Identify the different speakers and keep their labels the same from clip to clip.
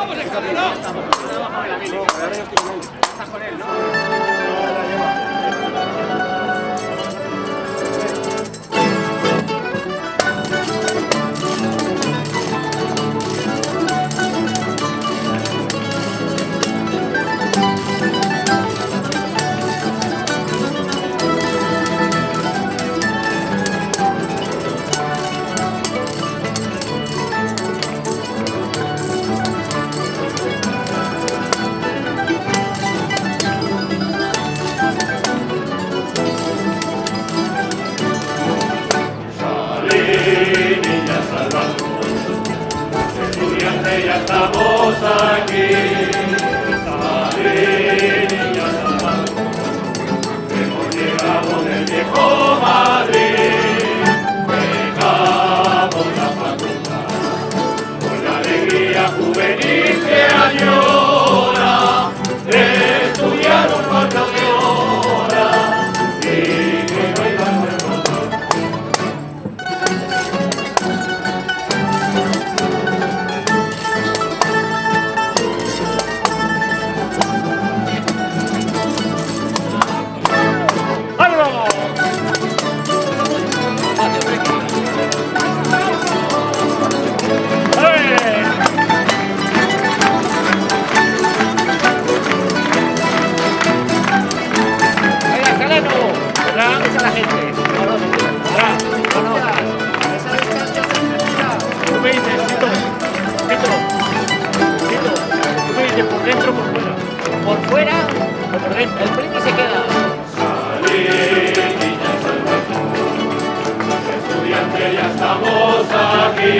Speaker 1: Ya estamos aquí, salir y ya salvamos. Hemos llegado del viejo Madrid, dejamos la facultad, con la alegría juvenil que añora, de estudiar un cuarto de hora y que no iba a encontrar.
Speaker 2: ¿Por dentro o por fuera? ¿Por fuera o por dentro? El brindis se queda.
Speaker 1: Salir, niñas, salvación. Estudiantes, ya estamos aquí.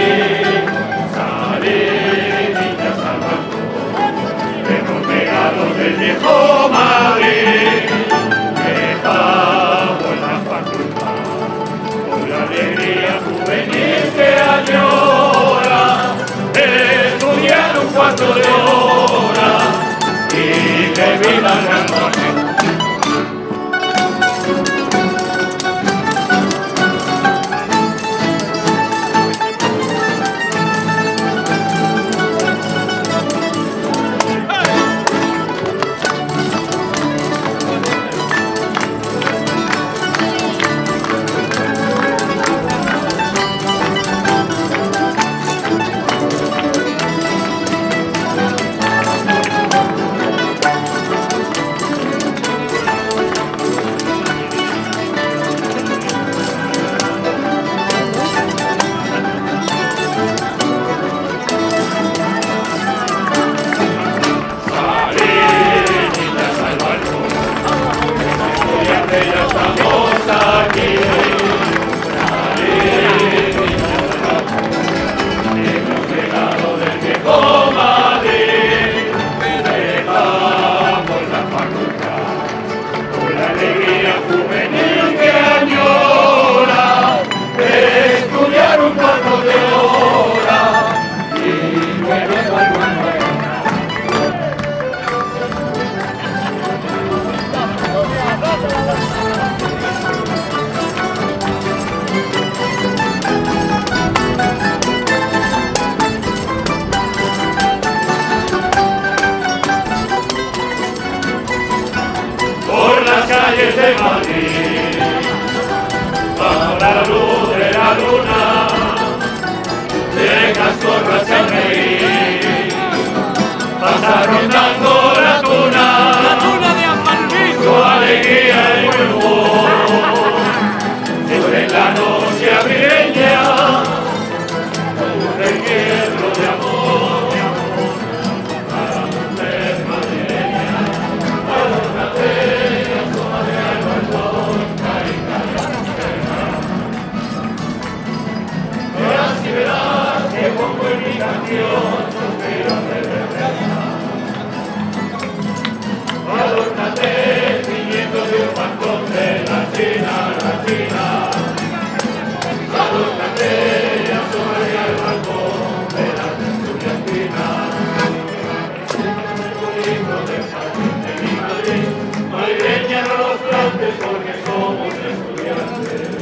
Speaker 1: Salir, niñas, salvación. Hemos llegado del viejo Madrid. Dejamos la facultad con la alegría juvenil que añora. Estudiar un cuarto de hora y que viva la noche. Calles de Madrid, bajo la luz de la luna, de cascorro hacia el reír, pasa rondando la tuna de Amalfi, su alegría y buen humor, sobre la noche abrileña, un requiebro de amor, para la mujer madrileña, adórnate. Verás y verás que pongo en mi canción suspiros de verdad. Adórnate ciñéndote un mantón de la China. Adórnate y asómate al balcón de la estudiantina. El bonito del jardín de mi Madrid, madrileña no los plantes porque somos estudiantes.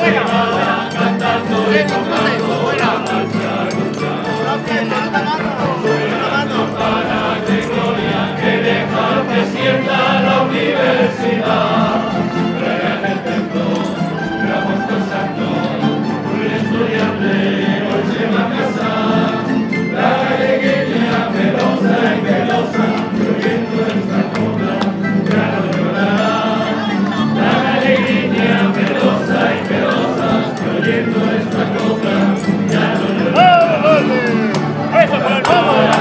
Speaker 1: Sienta la universidad, regala el templo, grabamos santo, un estudiante hoy se va a casar, la alegría melosa y velosa, oyendo esta copla, ya no llorará. La alegría melosa y velosa, oyendo esta copla, ya no llorará. ¡Eso por el favor!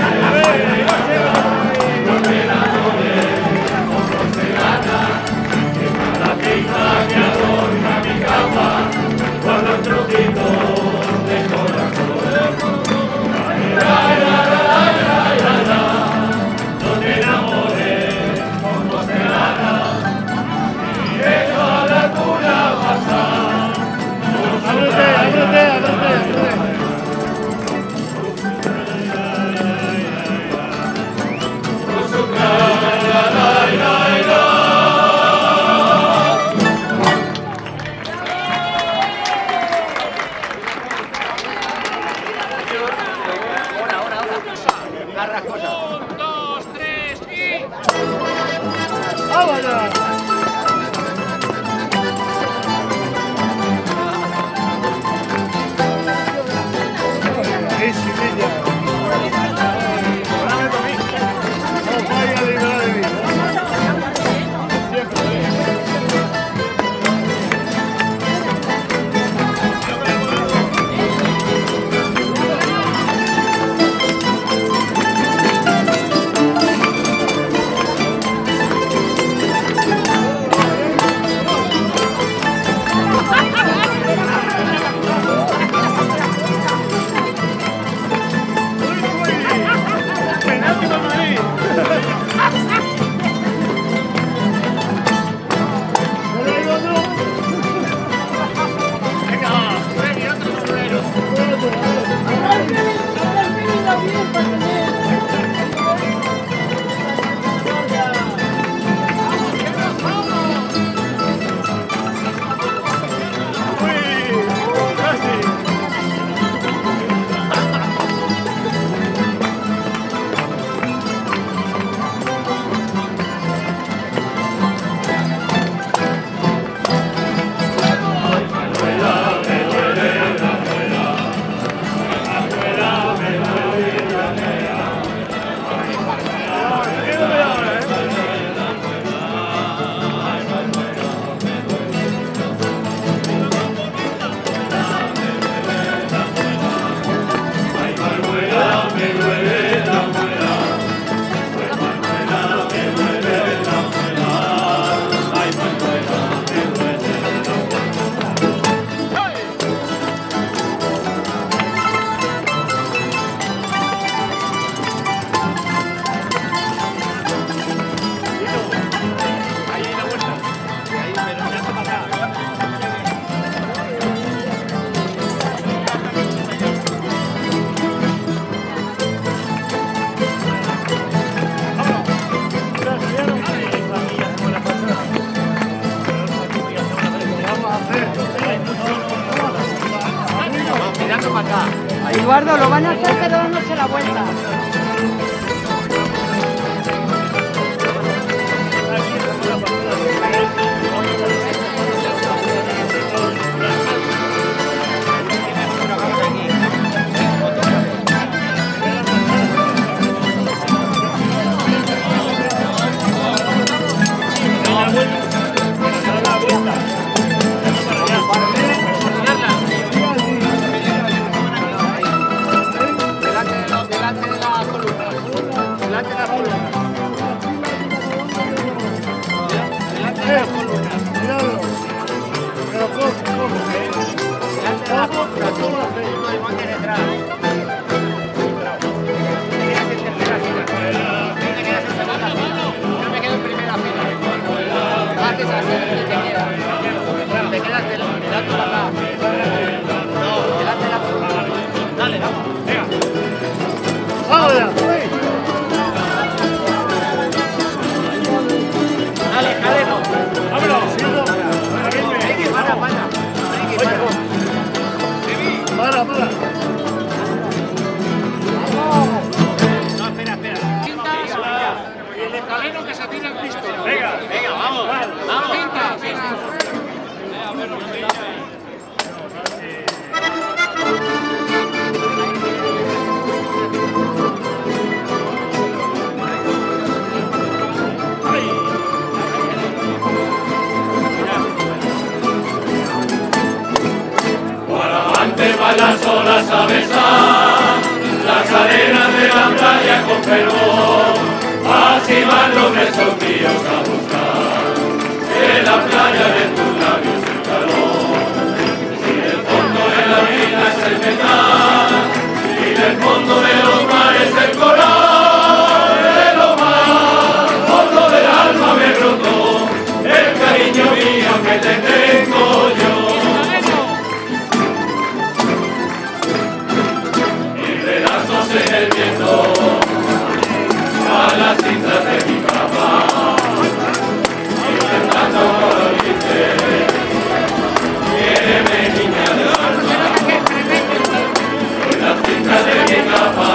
Speaker 1: Que adorna mi cama con los trocitos de corazón. No te enamores con porcelana y deja la cuna pasar.
Speaker 3: Ábrete.
Speaker 4: Eduardo, lo van a hacer pero dándose la vuelta.
Speaker 1: Van las olas a besar las arenas de la playa con fervor, así van los besos míos a buscar en la playa de tus labios el calor. Si del fondo de la vida es el metal y del fondo de los mares el coral, de lo más hondo del alma me brotó el cariño mío que te tengo yo. En el viento a las cintas de mi cama y cantando colorites, quiéreme niña del alma, en las cintas de mi cama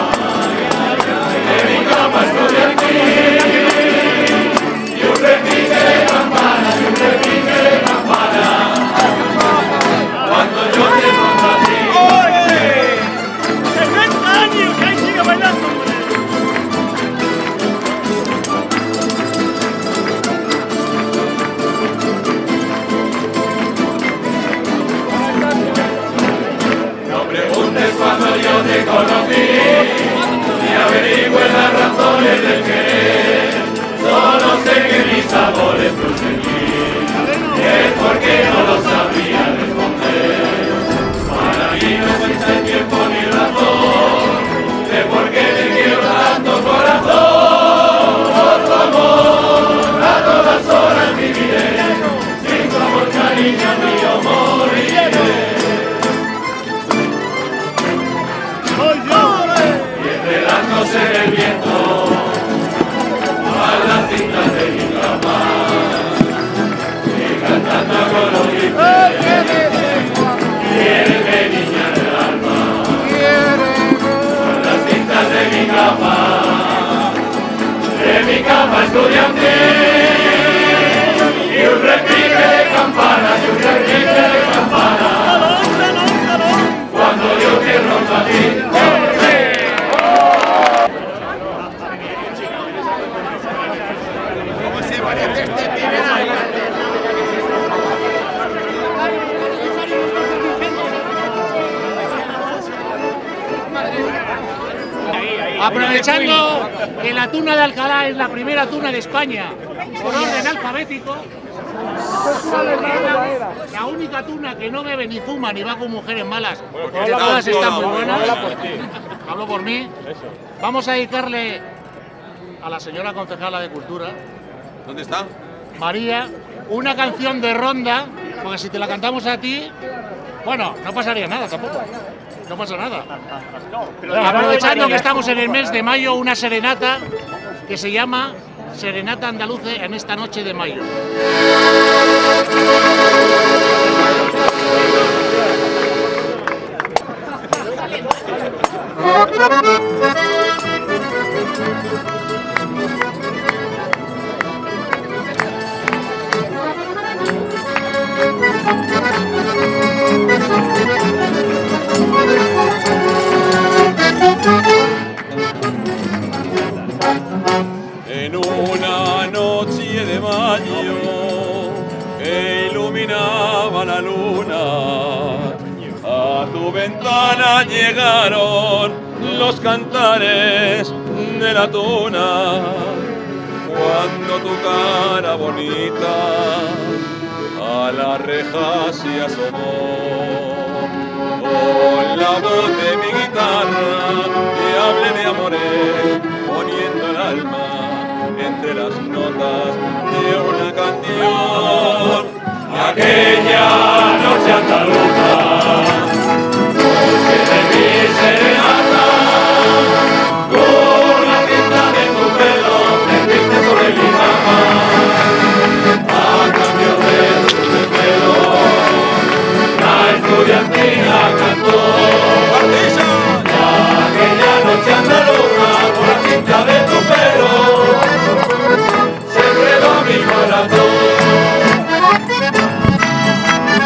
Speaker 1: estudiantil, y un repique de campanas, y un repique de campanas, cuando yo te encuentro a ti. Cuando yo te conocí y averigüe las razones del querer, solo sé que mis amores tú seguís, es porque no lo sabía responder. Para mí no existe el tiempo ni razón de por qué te quiero tanto, corazón. Por tu amor a todas horas viviré, sin tu amor cariño mío moriré. En el viento a las cintas de mi cama y cantando colorites, quiéreme niña del alma, a las cintas de mi cama estudiantil, y un repique de campanas, y un repique de campanas, cuando yo te rompa a ti.
Speaker 2: Aprovechando que la tuna de Alcalá es la primera tuna de España por orden alfabético, la única tuna que no bebe ni fuma ni va con mujeres malas, porque todas están muy buenas. Hablo por mí. Vamos a dedicarle a la señora concejala de Cultura.
Speaker 3: ¿Dónde está?
Speaker 2: María, una canción de ronda, porque si te la cantamos a ti, bueno, no pasaría nada tampoco. No pasa nada. Aprovechando que estamos en el mes de mayo, una serenata que se llama Serenata Andaluce en esta noche de mayo.
Speaker 3: En una noche de mayo que iluminaba la luna, a tu ventana llegaron los cantares de la tuna. Cuando tu cara bonita a la reja se asomó, con la voz de mi guitarra te hablé de amores, poniendo el alma entre las notas de una canción.
Speaker 1: Aquella noche andaluza, noche de mi serenata, con la cinta de tu pelo te fuiste sobre mi cama, a cambio de tu pelo, la estudiantina cantó. Aquella noche andaluza, por la cinta de tu pelo, se enredó mi corazón.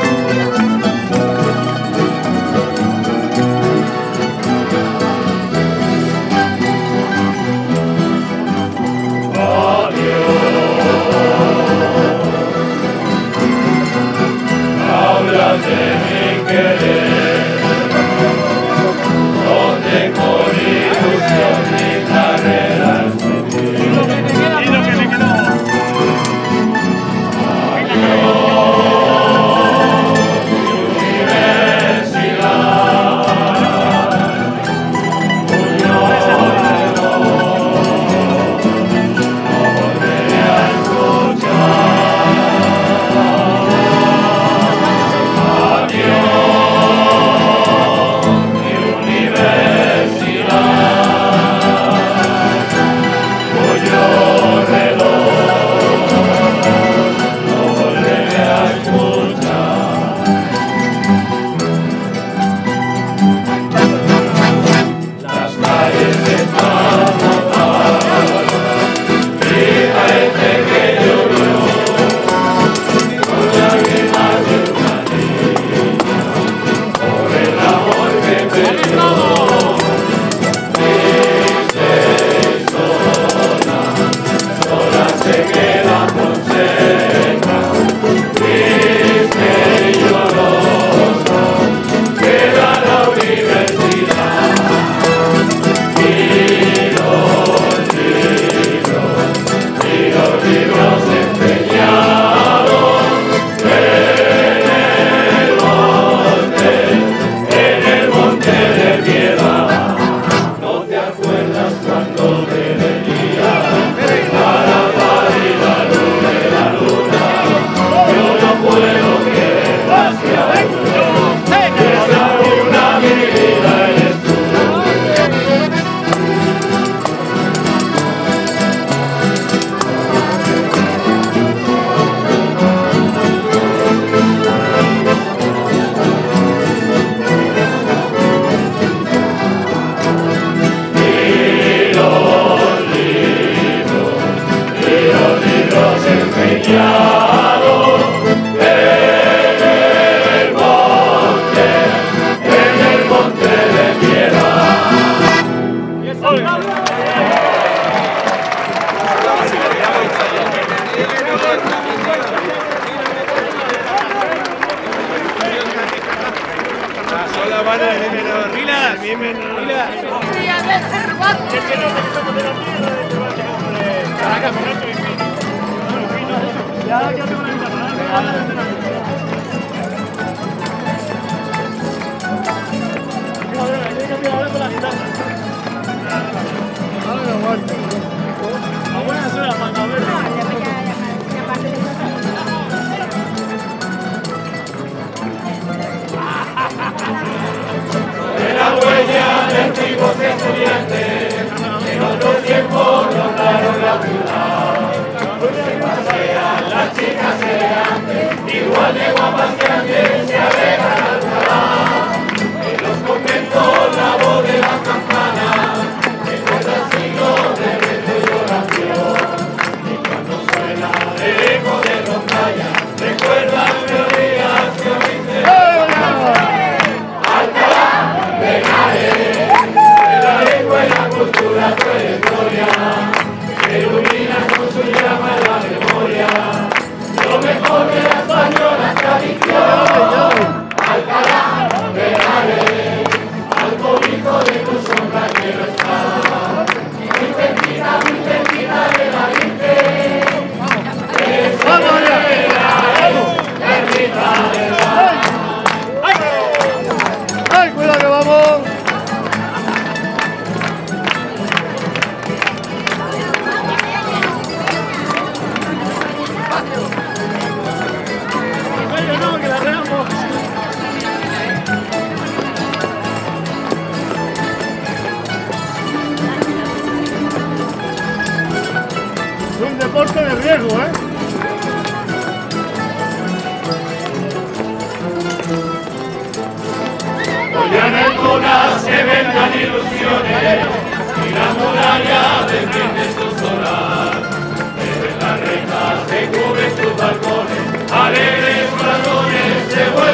Speaker 1: Alegres corazones se vuelven.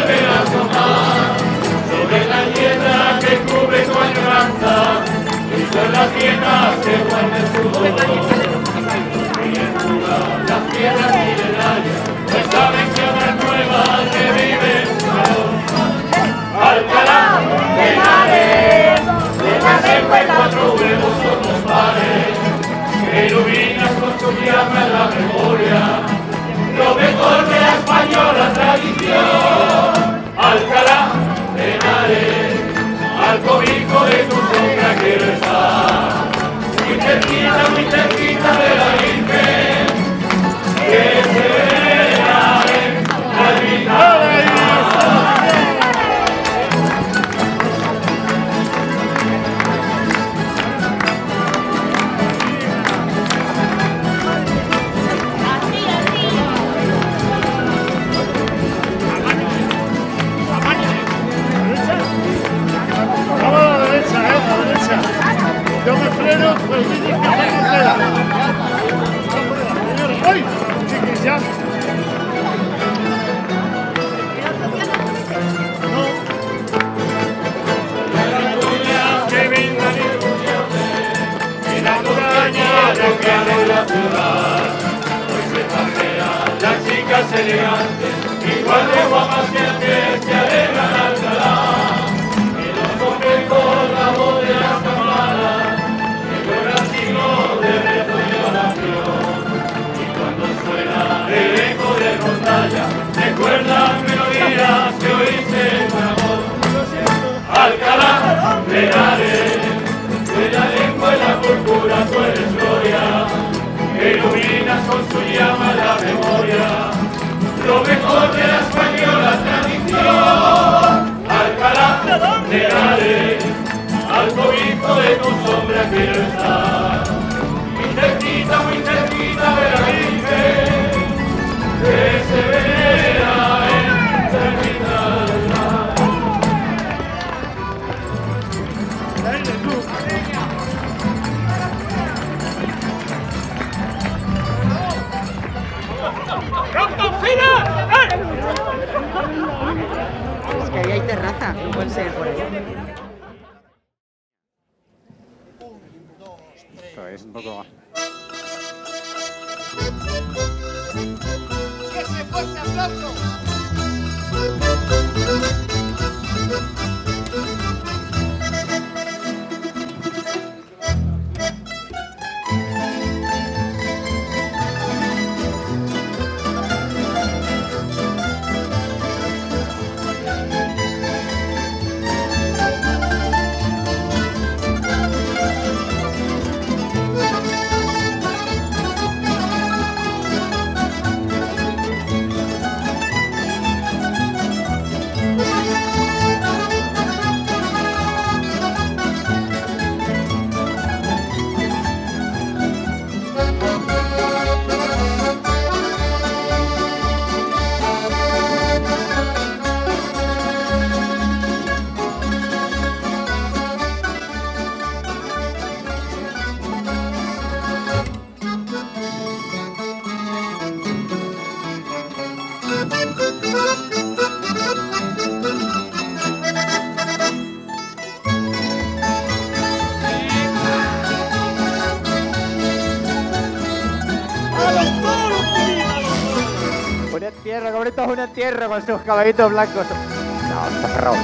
Speaker 4: Pueden seguir por ahí.
Speaker 5: Esto es un poco...
Speaker 6: ¡Ese fuerte aplauso!
Speaker 5: Una tierra, cabrito, es una tierra con sus caballitos blancos. No, está cerrado.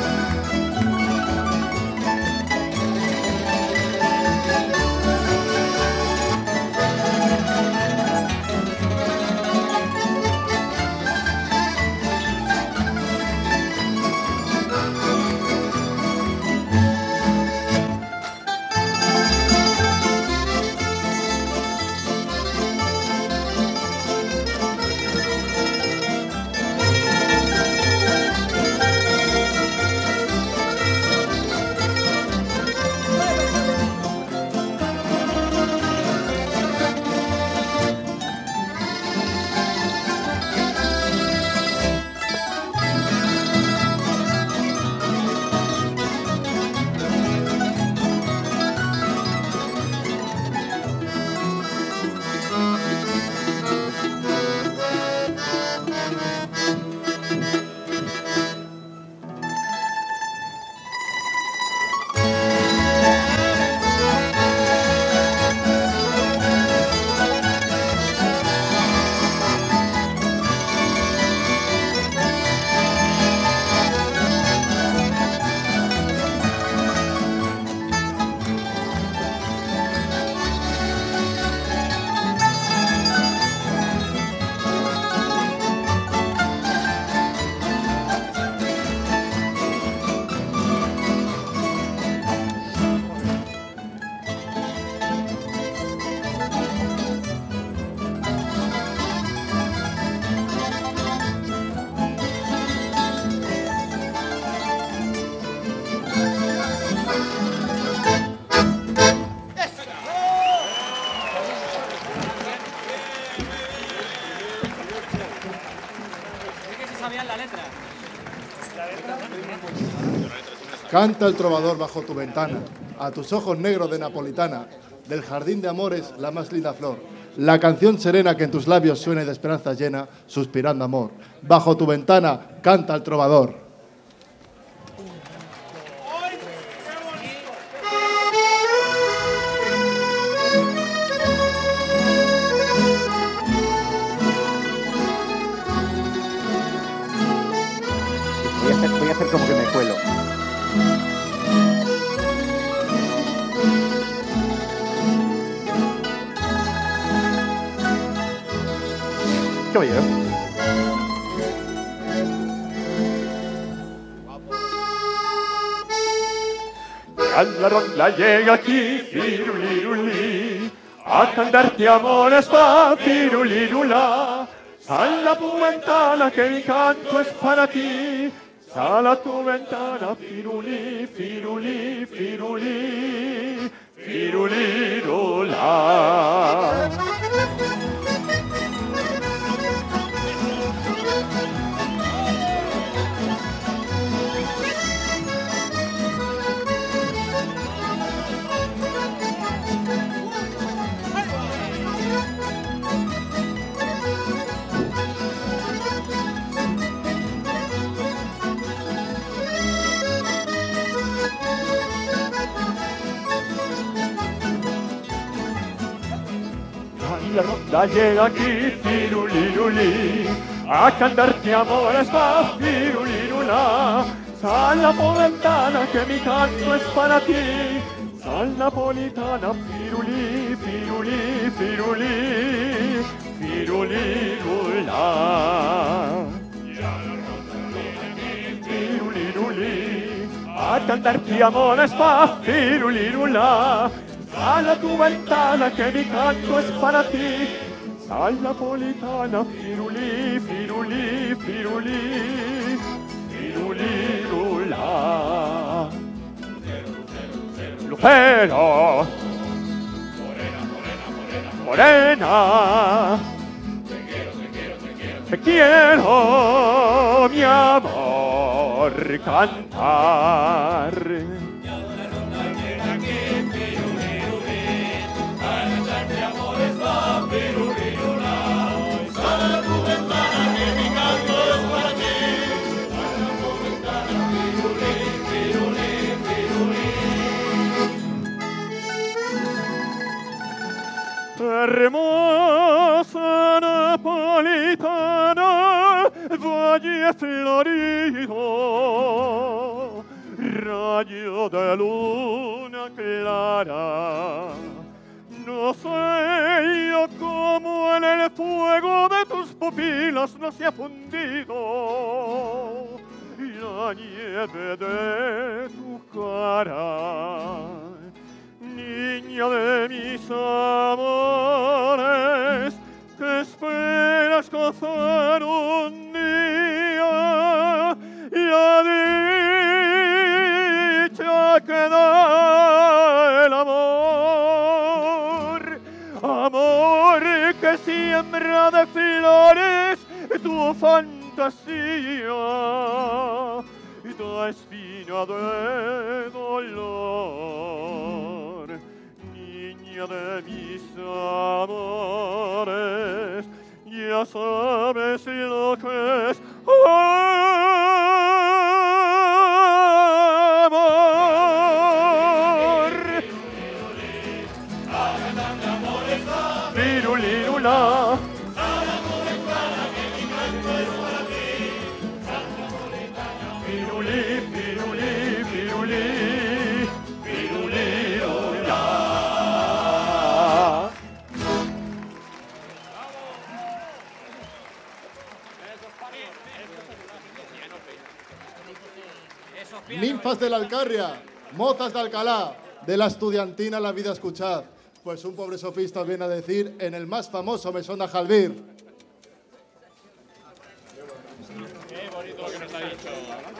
Speaker 7: Canta el trovador bajo tu ventana, a tus ojos negros de napolitana, del jardín de amores la más linda flor, la canción serena que en tus labios suene de esperanza llena, suspirando amor. Bajo tu ventana canta el trovador.
Speaker 5: Voy a hacer como que me cuelo. Caballero.
Speaker 1: La ronda llega aquí, firuliruli, a cantarte amores pa' firulirula. Sal a tu ventana que mi canto es para ti. Sal a tu ventana, firuli, firuli, firuli, firulirula. la ronda llega aquí, firulirulí, a cantarte amores pa' firulirulá. Sal napolitana que mi canto es para ti, sal napolitana, firulí, firulí, firulí, firulirulá. Firulirulí, a cantarte amores pa' firulirulá. Sal a tu ventana que mi canto es para ti, sal napolitana, firulí, firulí, firulí, firulirulá. Lucero, morena, te quiero, mi amor, cantar. Hermosa napolitana, valle florido, rayo de luna clara. No sé yo cómo en el fuego de tus pupilas no se ha fundido la nieve de tu cara. Niña de mis amores, que esperas gozar un día la dicha que da el amor, amor que siembra de flores tu fantasía y tu espina de dolor. Niña de mis amores, ya sabes lo que es amor. Firulirulá, firulí, firulí, firulí, firulirulá.
Speaker 7: Ninfas de la Alcarria, mozas de Alcalá, de la estudiantina la vida escuchad. Pues un pobre sofista viene a decir en el más famoso mesón de Jalbir.
Speaker 3: Qué bonito lo que nos ha dicho.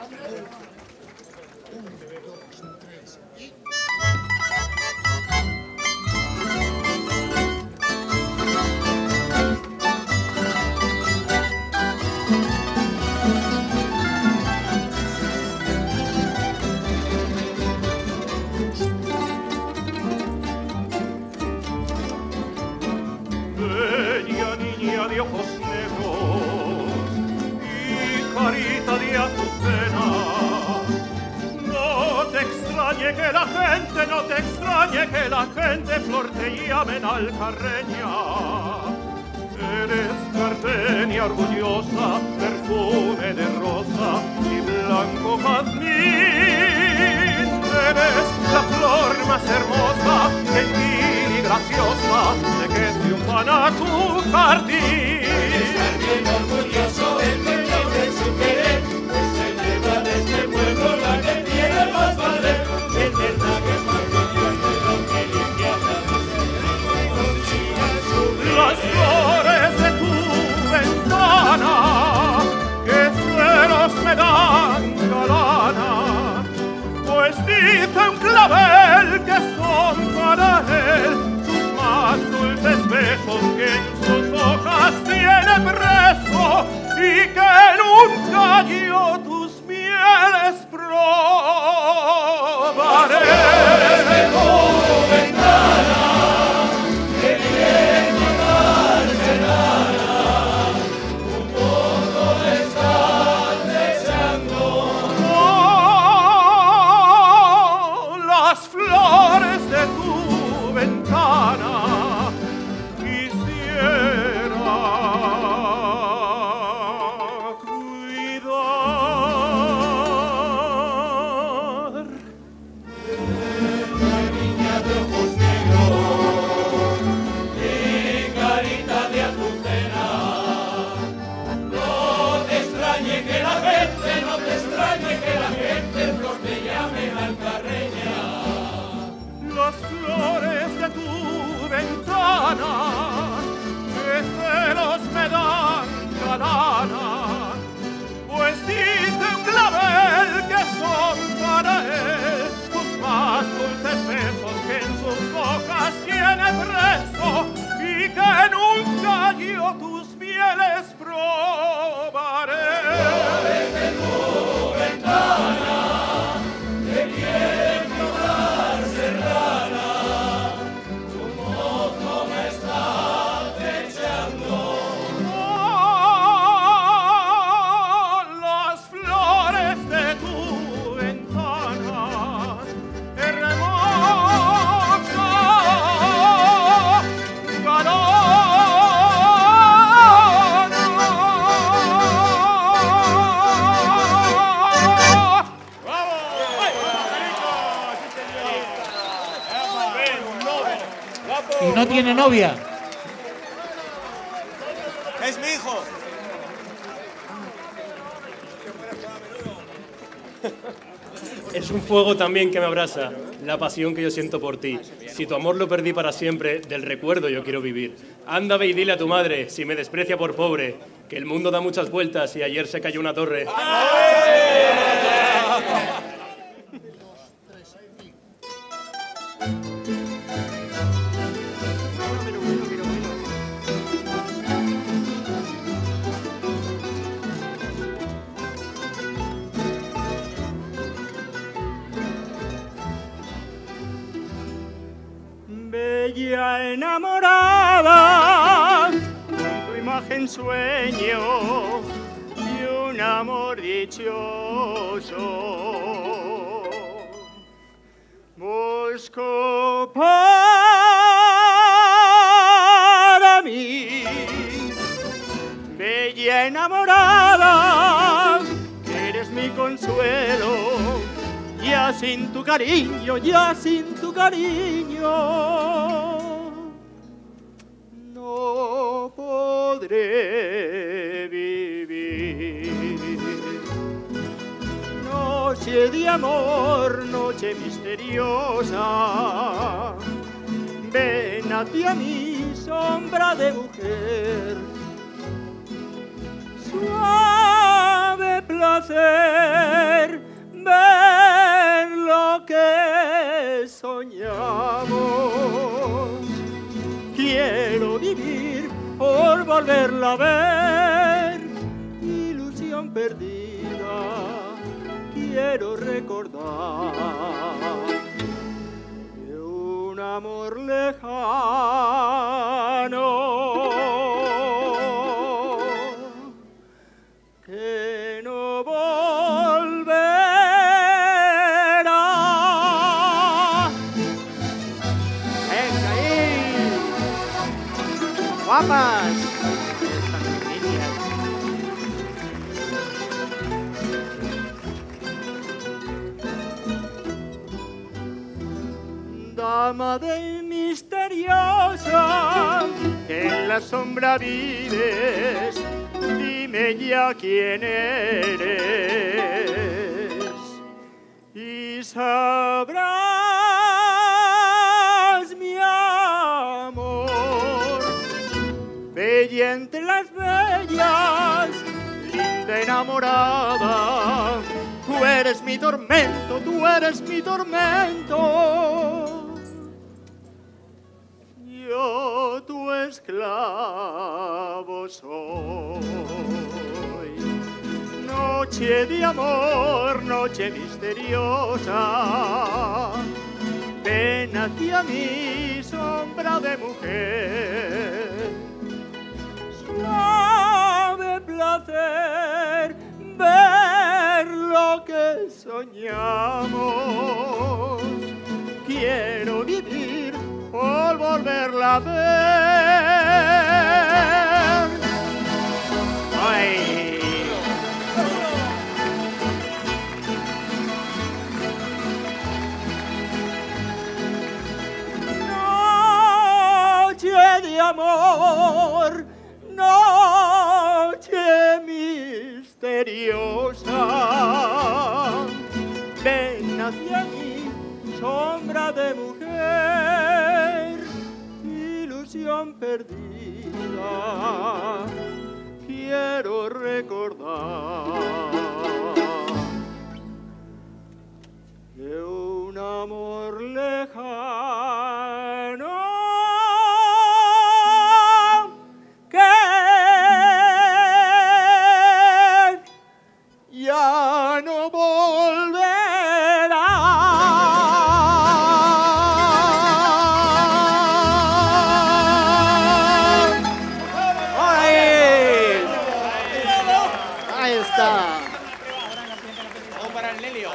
Speaker 1: Niña de ojos negros y carita de azucena, no te extrañe que la gente, no te extrañe que la gente flor te llame en Alcarreña. Eres gardenia orgullosa, perfume de rosa y blanco jazmín. Eres la flor más hermosa, gentil y graciosa, de que triunfan a tu jardín.
Speaker 6: Eres jardín orgulloso, el que noble su querer, pues se lleva de este pueblo la que tiene más valer. Es verdad que es más brillante lo que limpiada
Speaker 1: las flores de tu ventana, que celos me dan galana, pues dice un clavel que son para él sus más dulces besos que en sus hojas
Speaker 2: tiene novia.
Speaker 8: Es mi hijo.
Speaker 9: Es un fuego también que me abrasa, la pasión que yo siento por ti. Si tu amor lo perdí para siempre, del recuerdo yo quiero vivir. Anda, ve y dile a tu madre, si me desprecia por pobre, que el mundo da muchas vueltas y ayer se cayó una torre.
Speaker 6: Bella enamorada, con tu imagen sueño y un amor dichoso. Busco para mí, bella enamorada, que eres mi consuelo. Ya sin tu cariño, ya sin tu cariño, no podré vivir. Noche de amor, noche misteriosa, ven hacia mí, sombra de mujer. Suave placer, ver lo que soñamos. Quiero vivir por volverla a ver, ilusión perdida, quiero recordar de un amor lejano que no volverá.
Speaker 5: ¡Guapas!
Speaker 6: Dama de misteriosa, que en la sombra vives, dime ya quién eres y sabrás mi amor. Bella entre las bellas, linda enamorada, tú eres mi tormento, tú eres mi tormento. Yo tu esclavo soy. Noche de amor, noche misteriosa, ven hacia mí, sombra de mujer. Suave placer, ver lo que soñamos. Quiero vivir por volverla a ver. ¡Ay! Noche de amor, noche misteriosa, ven hacia mí, sombra de mujer, ilusión perdida, quiero recordar de un amor lejano que ya no volverá.
Speaker 5: Ahí está.
Speaker 8: Vamos para el Nelio.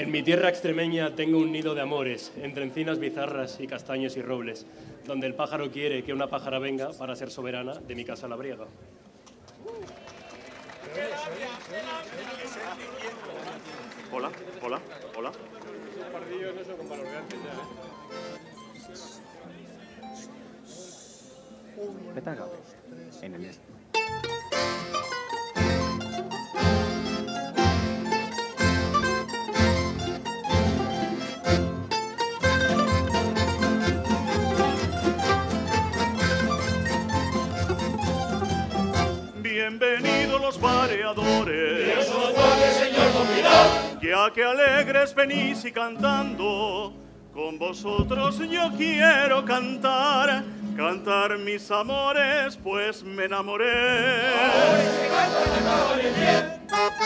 Speaker 9: En mi tierra extremeña tengo un nido de amores, entre encinas bizarras y castaños y robles, donde el pájaro quiere que una pájara venga para ser soberana de mi casa labriega.
Speaker 1: Hola, hola, hola.
Speaker 3: Un pardillo es eso con valor de antes ya,
Speaker 5: Vete al café. En el este.
Speaker 1: Bienvenidos los pareadores.
Speaker 6: Dios os guarde, señor don Pilar.
Speaker 1: Ya que alegres venís y cantando, con vosotros yo quiero cantar, cantar mis amores, pues me enamoré.
Speaker 6: Amores que cantan amores bien.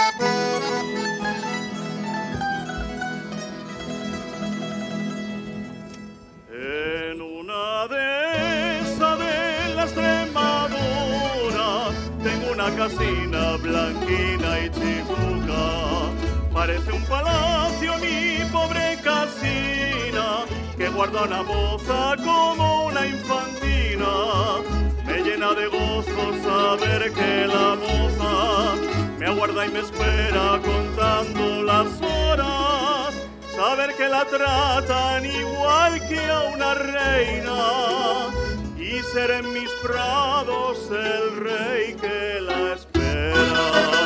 Speaker 1: En una dehesa de la Extremadura tengo una casina blanquina y chibuca. Parece un palacio mi pobre casina, que guarda una moza como una infantina. Me llena de gozo saber que la moza me aguarda y me espera contando las horas. Saber que la tratan igual que a una reina y ser en mis prados el rey que la espera.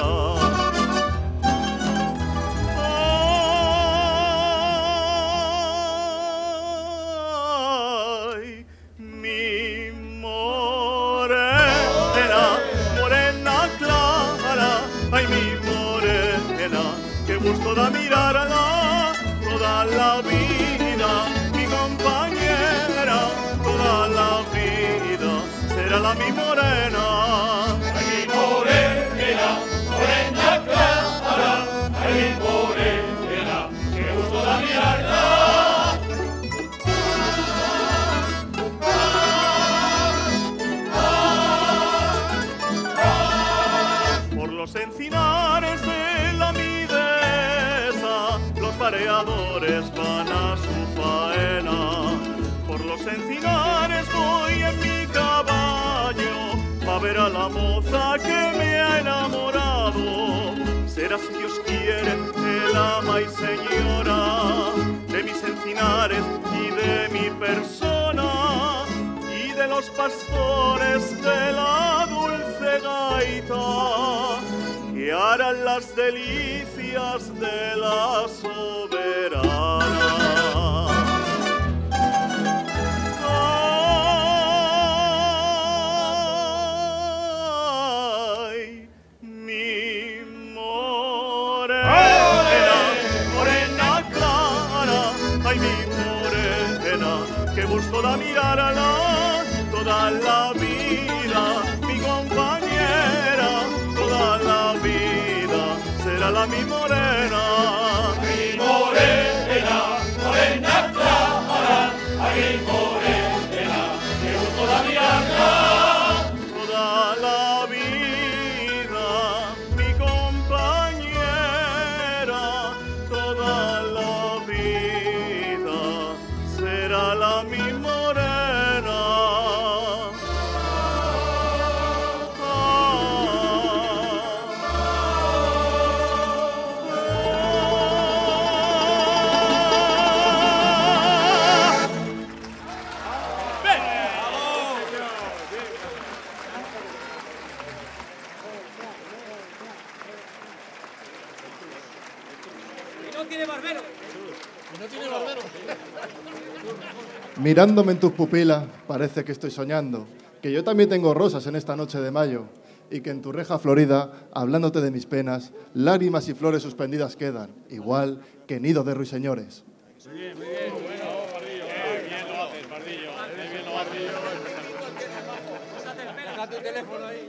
Speaker 1: Ay, mi morena, morena clara, ay, mi morena, qué gusto da mirarla toda la vida, mi compañera, toda la vida, será la mi morena.
Speaker 6: Ay, mi morena, morena clara, ay, mi morena, qué gusto da mirarla.
Speaker 1: Por los encinares de la midesa, los pareadores van a su faena. Por los encinares voy en mi caballo, pa' ver a la moza que me ha enamorado. Será, si Dios quiere, el ama y señora de mis encinares y de mi persona, y de los pastores de la dulce gaita, que harán las delicias de la soberana. Ay, mi morena, morena clara, ay, mi morena, qué gusto da mirarla toda la vida, mi compañera, toda la vida, será la mi morena.
Speaker 6: Ay, morena, morena clara, ay, mi morena, qué gusto da mirarla.
Speaker 1: Toda la vida, mi compañera, toda la vida, será la mi morena.
Speaker 7: Mirándome en tus pupilas, parece que estoy soñando, que yo también tengo rosas en esta noche de mayo, y que en tu reja florida, hablándote de mis penas, lágrimas y flores suspendidas quedan, igual que nido de ruiseñores.
Speaker 3: Muy bien, muy bien. Bueno, Pardillo. Bien lo haces, Pardillo. Bien lo haces.
Speaker 8: Deja tu teléfono ahí.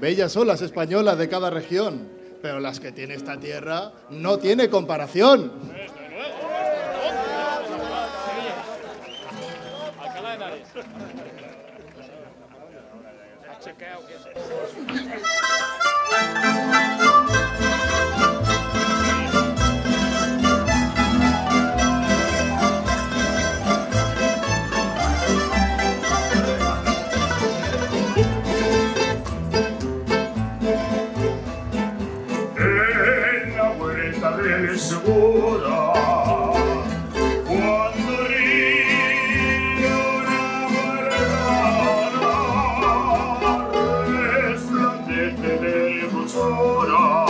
Speaker 7: Bellas olas españolas de cada región, pero las que tiene esta tierra no tiene comparación.
Speaker 3: Alcalá de Henares. ¿Has chequeado qué es eso?
Speaker 1: En la vuelta del Segura, cuando ríe una barrera, resplandece de hermosura.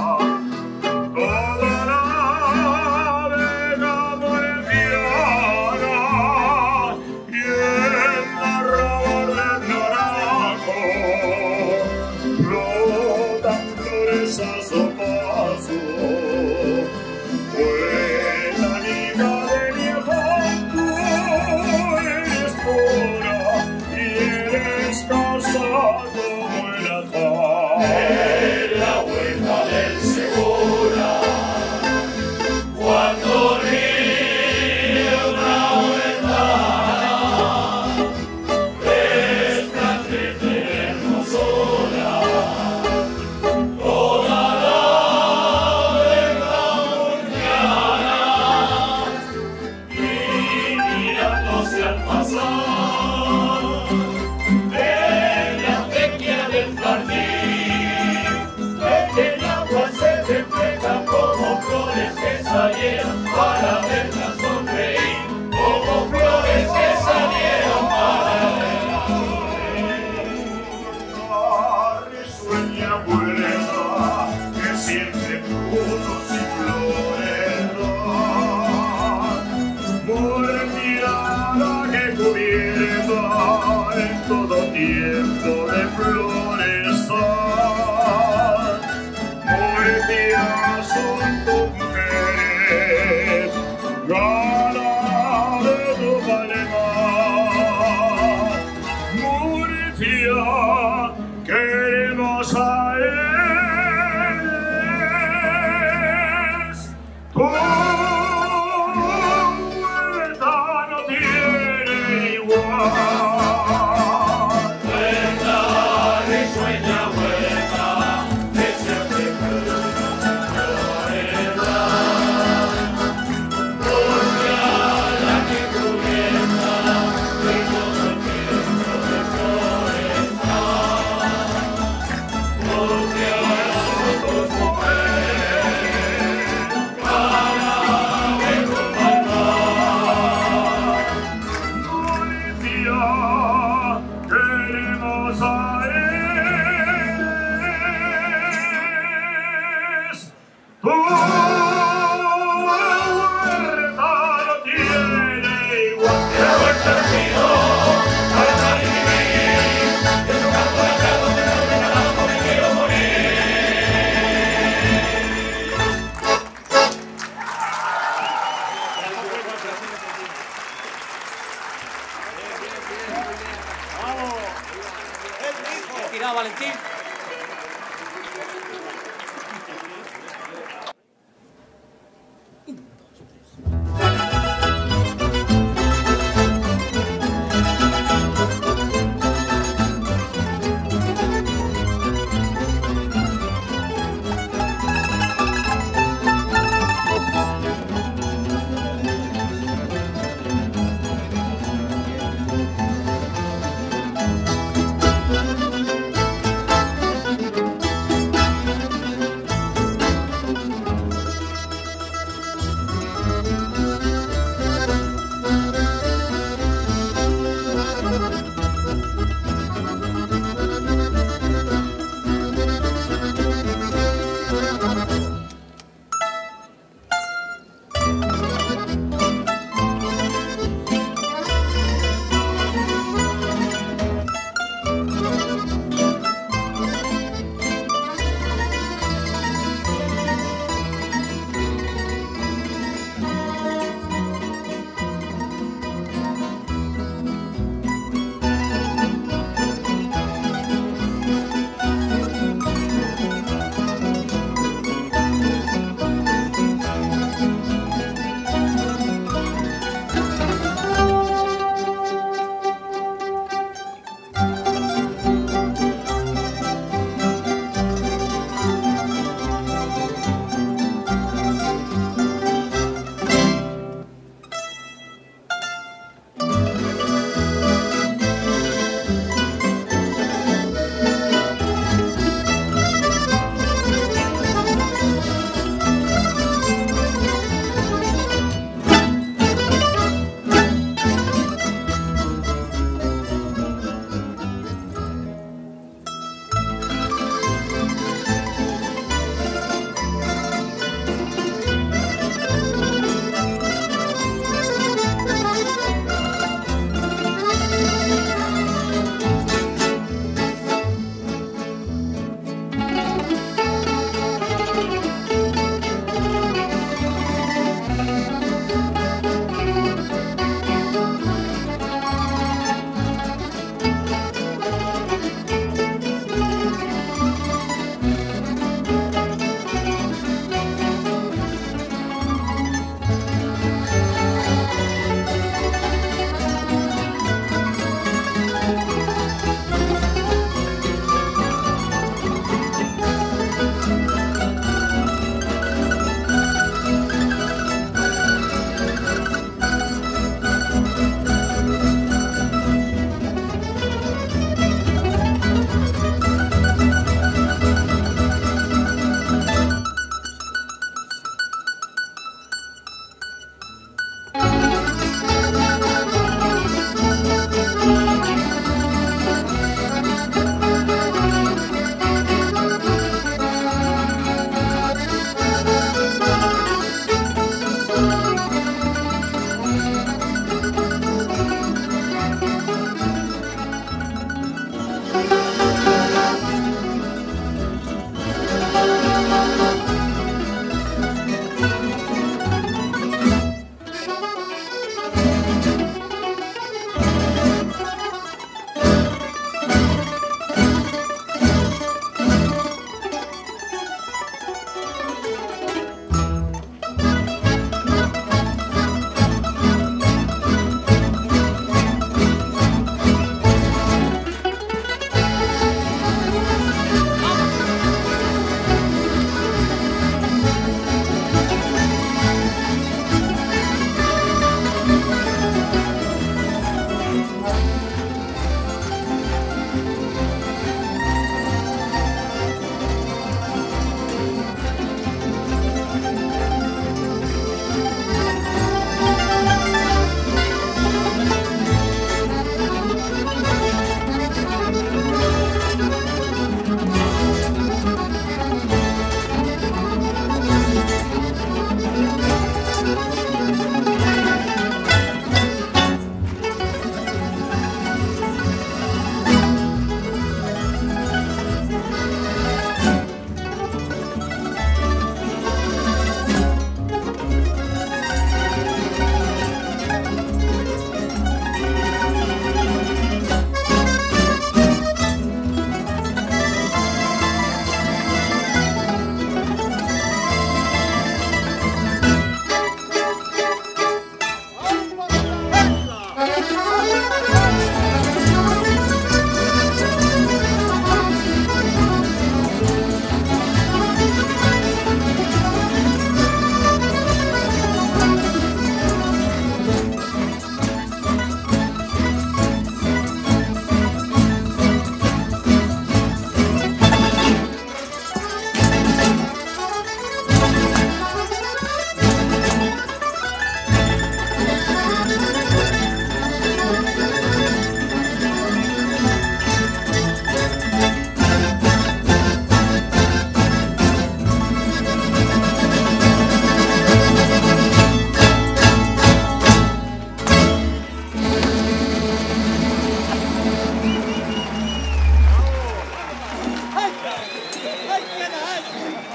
Speaker 1: Toda la vega moreviana y en la rama del naranjo flotan flores a su paso. Buena amiga de mi tú eres pura y eres casada como el azar. En la vuelta del Segura, cuando ríe una ventana, resplandece hermosura. Toda la vega murciana y mirándose al pasar en la acequia del jardín, donde el agua se refleja como flores que salieron para verla sonreír, como flores que salieron para verla sonreír. Risueña vuelta que siempre frutos y flores da, mortiada que cubierta en todo tiempo de flores da. Murcia son tus mujeres, gana de tu valemar. Murcia, queremos a ellos. Tu vuelta no tiene igual. Vuelta, risueña vuelta, que siempre flores da. Murcia, la que cubierta de todo tiempo de flores da.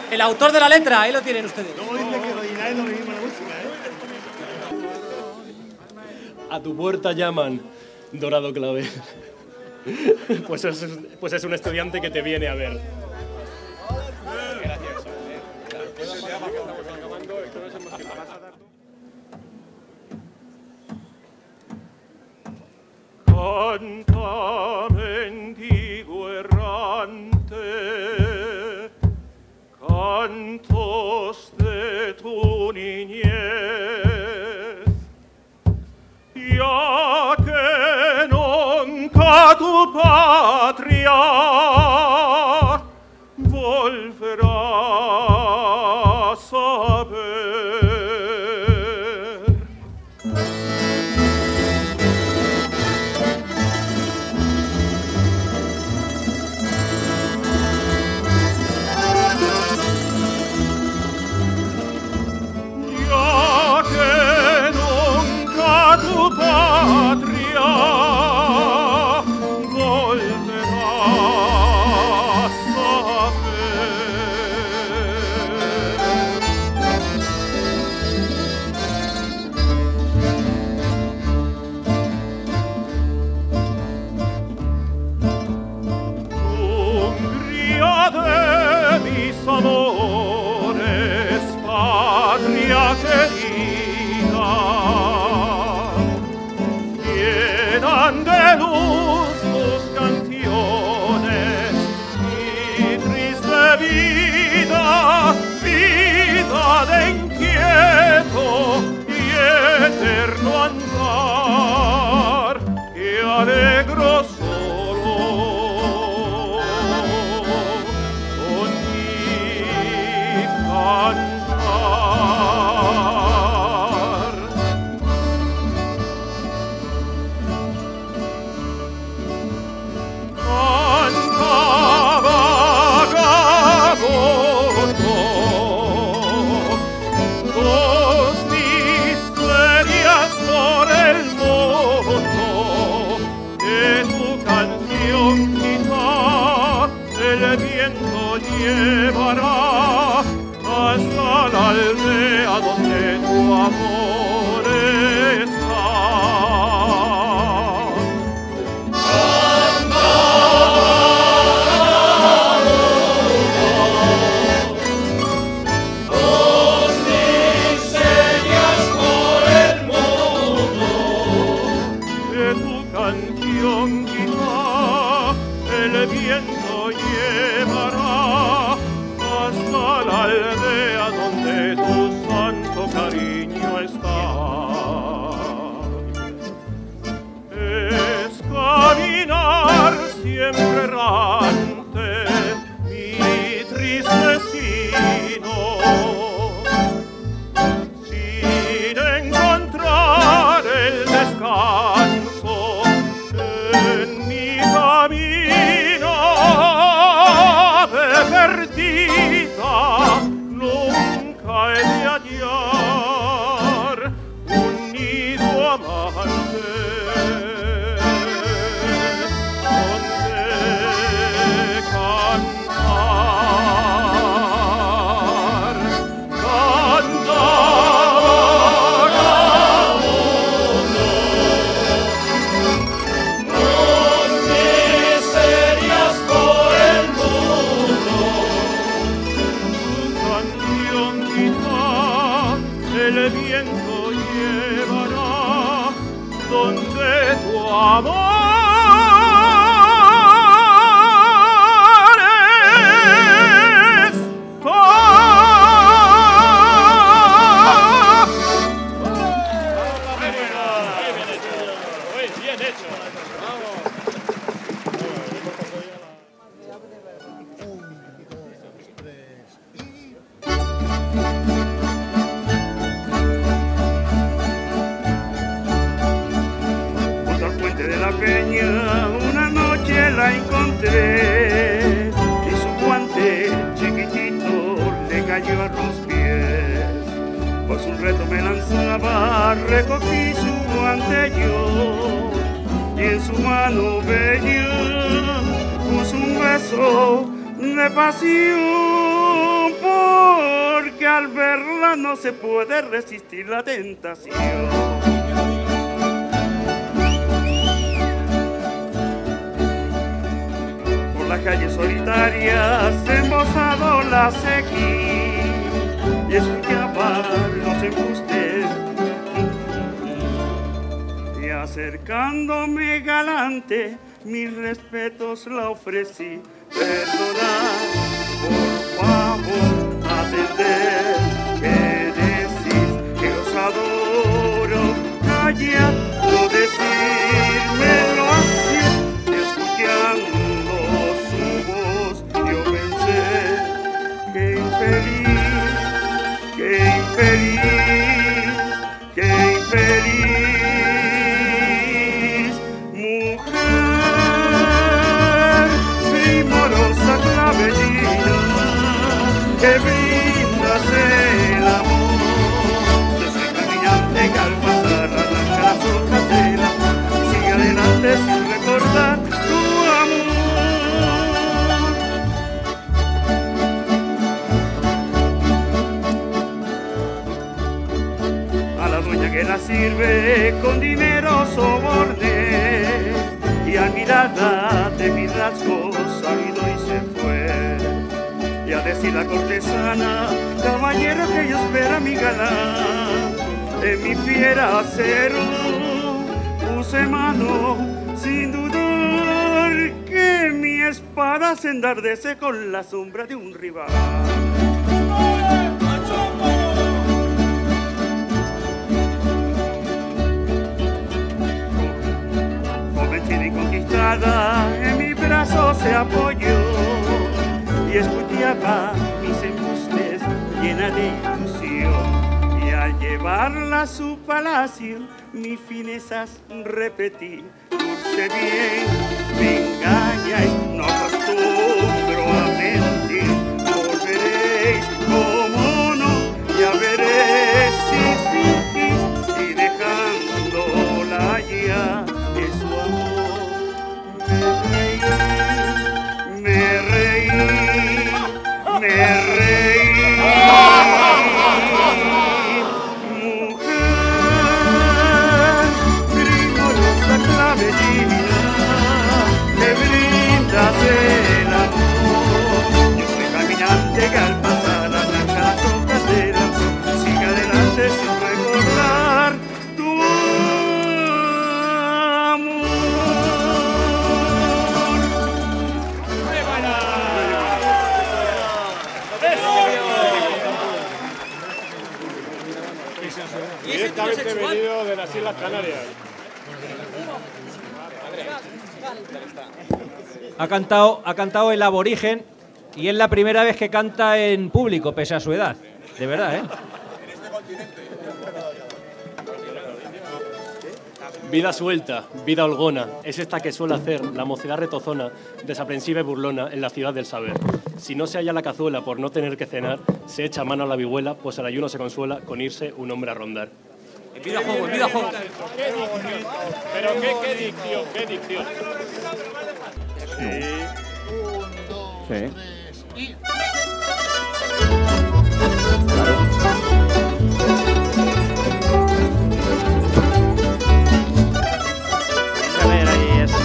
Speaker 10: El autor de la letra, ahí lo tienen ustedes.
Speaker 9: A tu puerta llaman, dorado clavel. Pues es un estudiante que te viene a ver.
Speaker 1: Canta, mendigo errante, cantos de tu niñez, ya que nunca tu patria volverás a ver. Patria volverás a Hungría de mis amores, patria querida, de luz tus canciones y triste vida, vida de inquieto y eterno andar, que alegro solo con mi cantar. Llevará hasta la aldea donde tu amor está. Con miserias por el mundo, que tu canción quizá el viento llevará hasta la aldea donde tu santo cariño está. Es caminar siempre errante mi triste destino, sin encontrar el descanso en mi camino. Perdida, nunca he de hallar un nido amante donde cantar, cantar vagabundo, con miserias por el mundo. El viento llevará donde tu amor está. Bien hecho.
Speaker 11: De la peña una noche la encontré y su guante chiquitito le cayó a los pies. Pues un reto me lanzaba, recogí su guante yo y en su mano bella puso un beso de pasión. porque al verla no se puede resistir la tentación. Por las calles solitarias embosado la seguí y escuchaba los embustes. Y acercándome galante, mis respetos la ofrecí. Perdona, por favor, atender, que decís que os adoro. Calla, no decírmelo así, escuchando su voz, yo pensé que infeliz, que infeliz, que infeliz. Que brindas el amor. Yo soy caminante que al pasar arranca las hojas de la flor. Sigue adelante sin recordar tu amor. A la dueña que la sirve con dinero soborné, y al mirarla de mis rasgos salido y se fue. Y a decir la cortesana, caballero que yo espera mi galán, en mi fiera acero puse mano, sin dudar que mi espada se enardece con la sombra de un rival. Convencida y conquistada, en mi brazo se apoyó y escuchaba mis embustes llena de ilusión. Y al llevarla a su palacio, mis finezas repetí. Dulce bien, me engañáis, no acostumbro a mentir. Volveréis, como no, ya veréis si fingís. Y dejándola ya de su amor, me reí. Me reí, mujer, primorosa clavellina, me brindas el amor. Yo soy caminante que al pasar arranca las hojas de la flor. Sigue adelante sin recordar tu amor.
Speaker 3: Directamente venido de las Islas Canarias.
Speaker 10: Ha cantado el aborigen y es la primera vez que canta en público, pese a su edad. De verdad, ¿eh?
Speaker 9: Vida suelta, vida holgona, es esta que suele hacer la mocedad retozona, desaprensiva y burlona en la ciudad del saber. Si no se halla la cazuela por no tener que cenar, se echa mano a la vihuela, pues al ayuno se consuela con irse un hombre a rondar.
Speaker 10: Vida juego, vida juego.
Speaker 3: Pero qué dicción, qué dicción.
Speaker 2: Sí. 1, 2, 3 y...
Speaker 5: A ver, ahí es.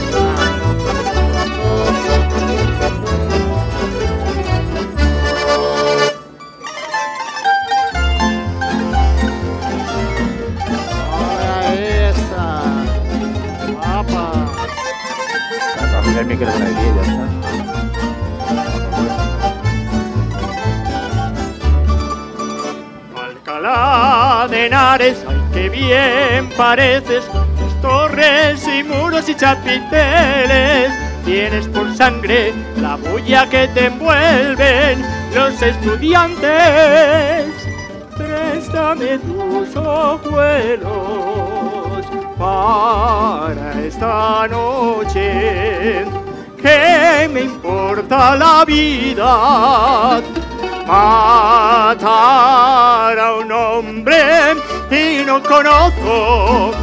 Speaker 2: Ahora esa. Papa.
Speaker 5: Coge el micrófono aquí y ya está.
Speaker 11: Alcalá de Henares, ay, qué bien pareces. Torres y muros y chapiteles, tienes por sangre la bulla que te envuelven los estudiantes. Préstame tus ojuelos para esta noche, que me importa la vida. Matar a un hombre y no conozco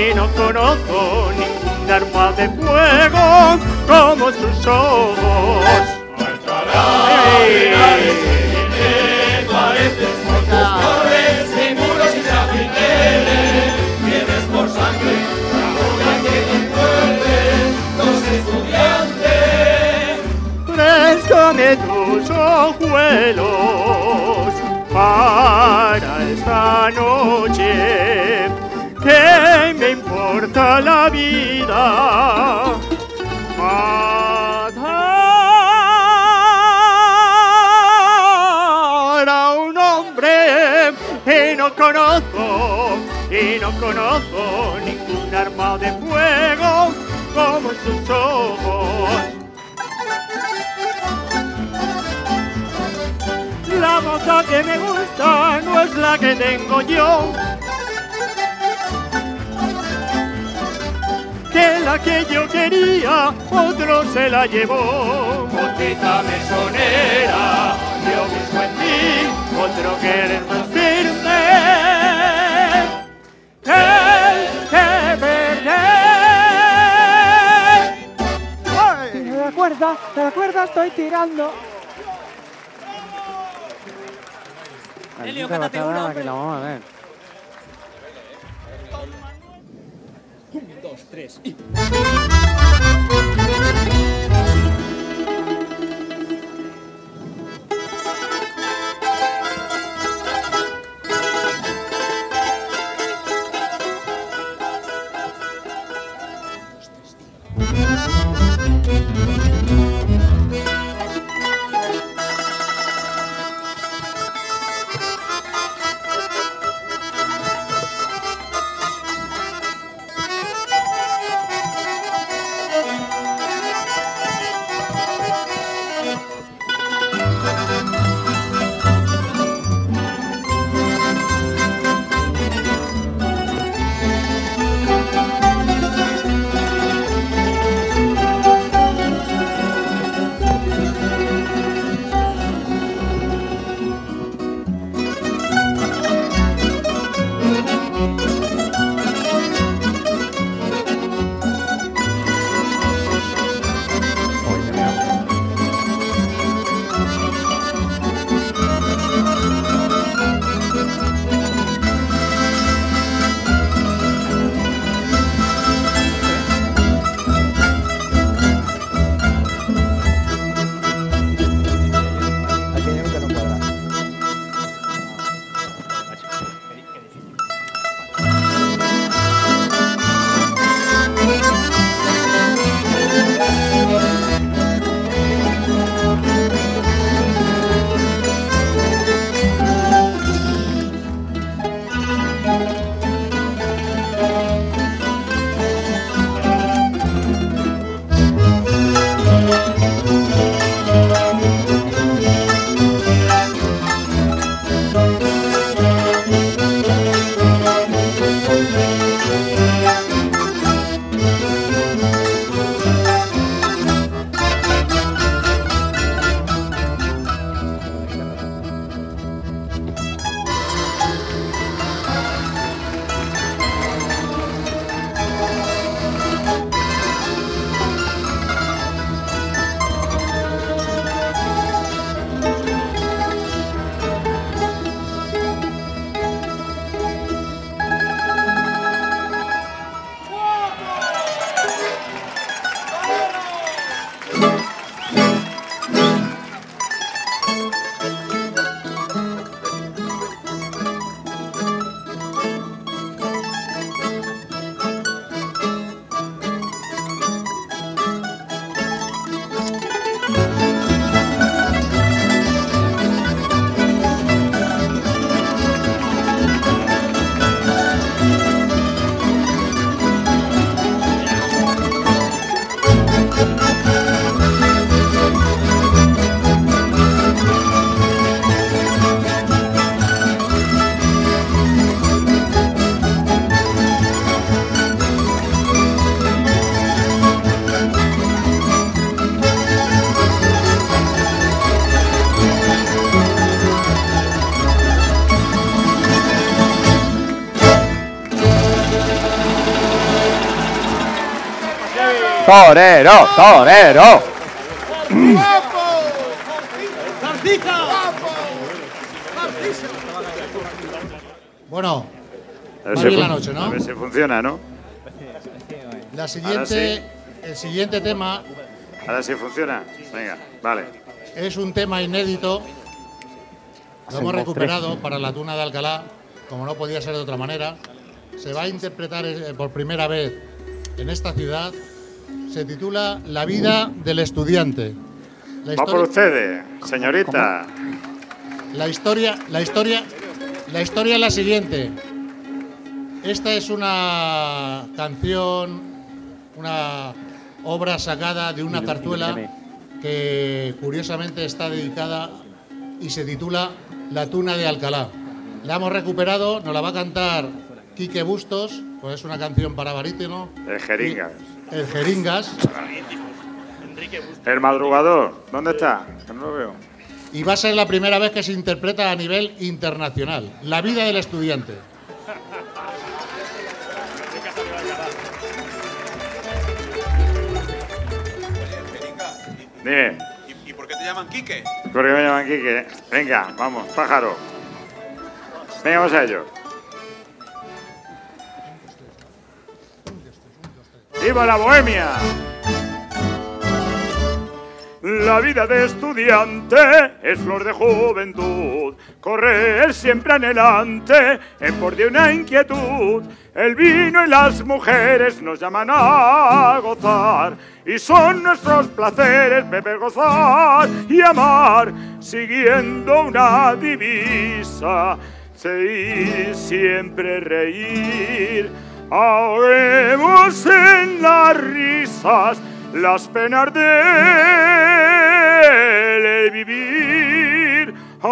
Speaker 11: ningún arma de fuego como sus ojos.
Speaker 1: Alcalá de Henares,
Speaker 11: duelos para esta noche. ¿Qué me importa la vida? Matar a un hombre y no conozco ningún arma de fuego como sus ojos. La moza que me gusta no es la que tengo yo, que la que yo quería otro se la llevó.
Speaker 6: Mocita mesonera, yo busco en ti
Speaker 11: otro querer más firme, el que perder.
Speaker 4: De la cuerda estoy tirando.
Speaker 10: Elio, cántate una,
Speaker 5: que la vamos a ver.
Speaker 10: 1, 2, 3 y...
Speaker 12: ¡Torero! ¡Torero!
Speaker 2: Bueno,
Speaker 12: A ver
Speaker 2: va
Speaker 12: si
Speaker 2: bien la
Speaker 12: fun-
Speaker 2: noche, ¿no?
Speaker 12: A ver si funciona, ¿no?
Speaker 2: La siguiente, el siguiente tema
Speaker 12: Ahora sí funciona. Venga, vale.
Speaker 2: es un tema inédito Lo hemos recuperado para la Tuna de Alcalá, como no podía ser de otra manera. Se va a interpretar por primera vez en esta ciudad. Se titula La vida del estudiante.
Speaker 12: Va por ustedes, señorita.
Speaker 2: La historia es la siguiente. Esta es una canción, una obra sacada de una zarzuela que curiosamente está dedicada y se titula La Tuna de Alcalá. La hemos recuperado, nos la va a cantar Quique Bustos, pues es una canción para barítono.
Speaker 12: El Jeringas.
Speaker 2: El Jeringas.
Speaker 12: El madrugador, ¿dónde está? Que no lo veo.
Speaker 2: Y va a ser la primera vez que se interpreta a nivel internacional. La vida del estudiante.
Speaker 12: Dime.
Speaker 8: ¿Y por qué te llaman Quique?
Speaker 12: ¿Por qué me llaman Quique? Venga, vamos, pájaro. Venga, vamos a ello. ¡Viva la bohemia!
Speaker 11: La vida de estudiante es flor de juventud, correr siempre anhelante en por de una inquietud. El vino y las mujeres nos llaman a gozar y son nuestros placeres beber, gozar y amar, siguiendo una divisa, seguir siempre reír. Ahoguemos en las risas las penas de vivir.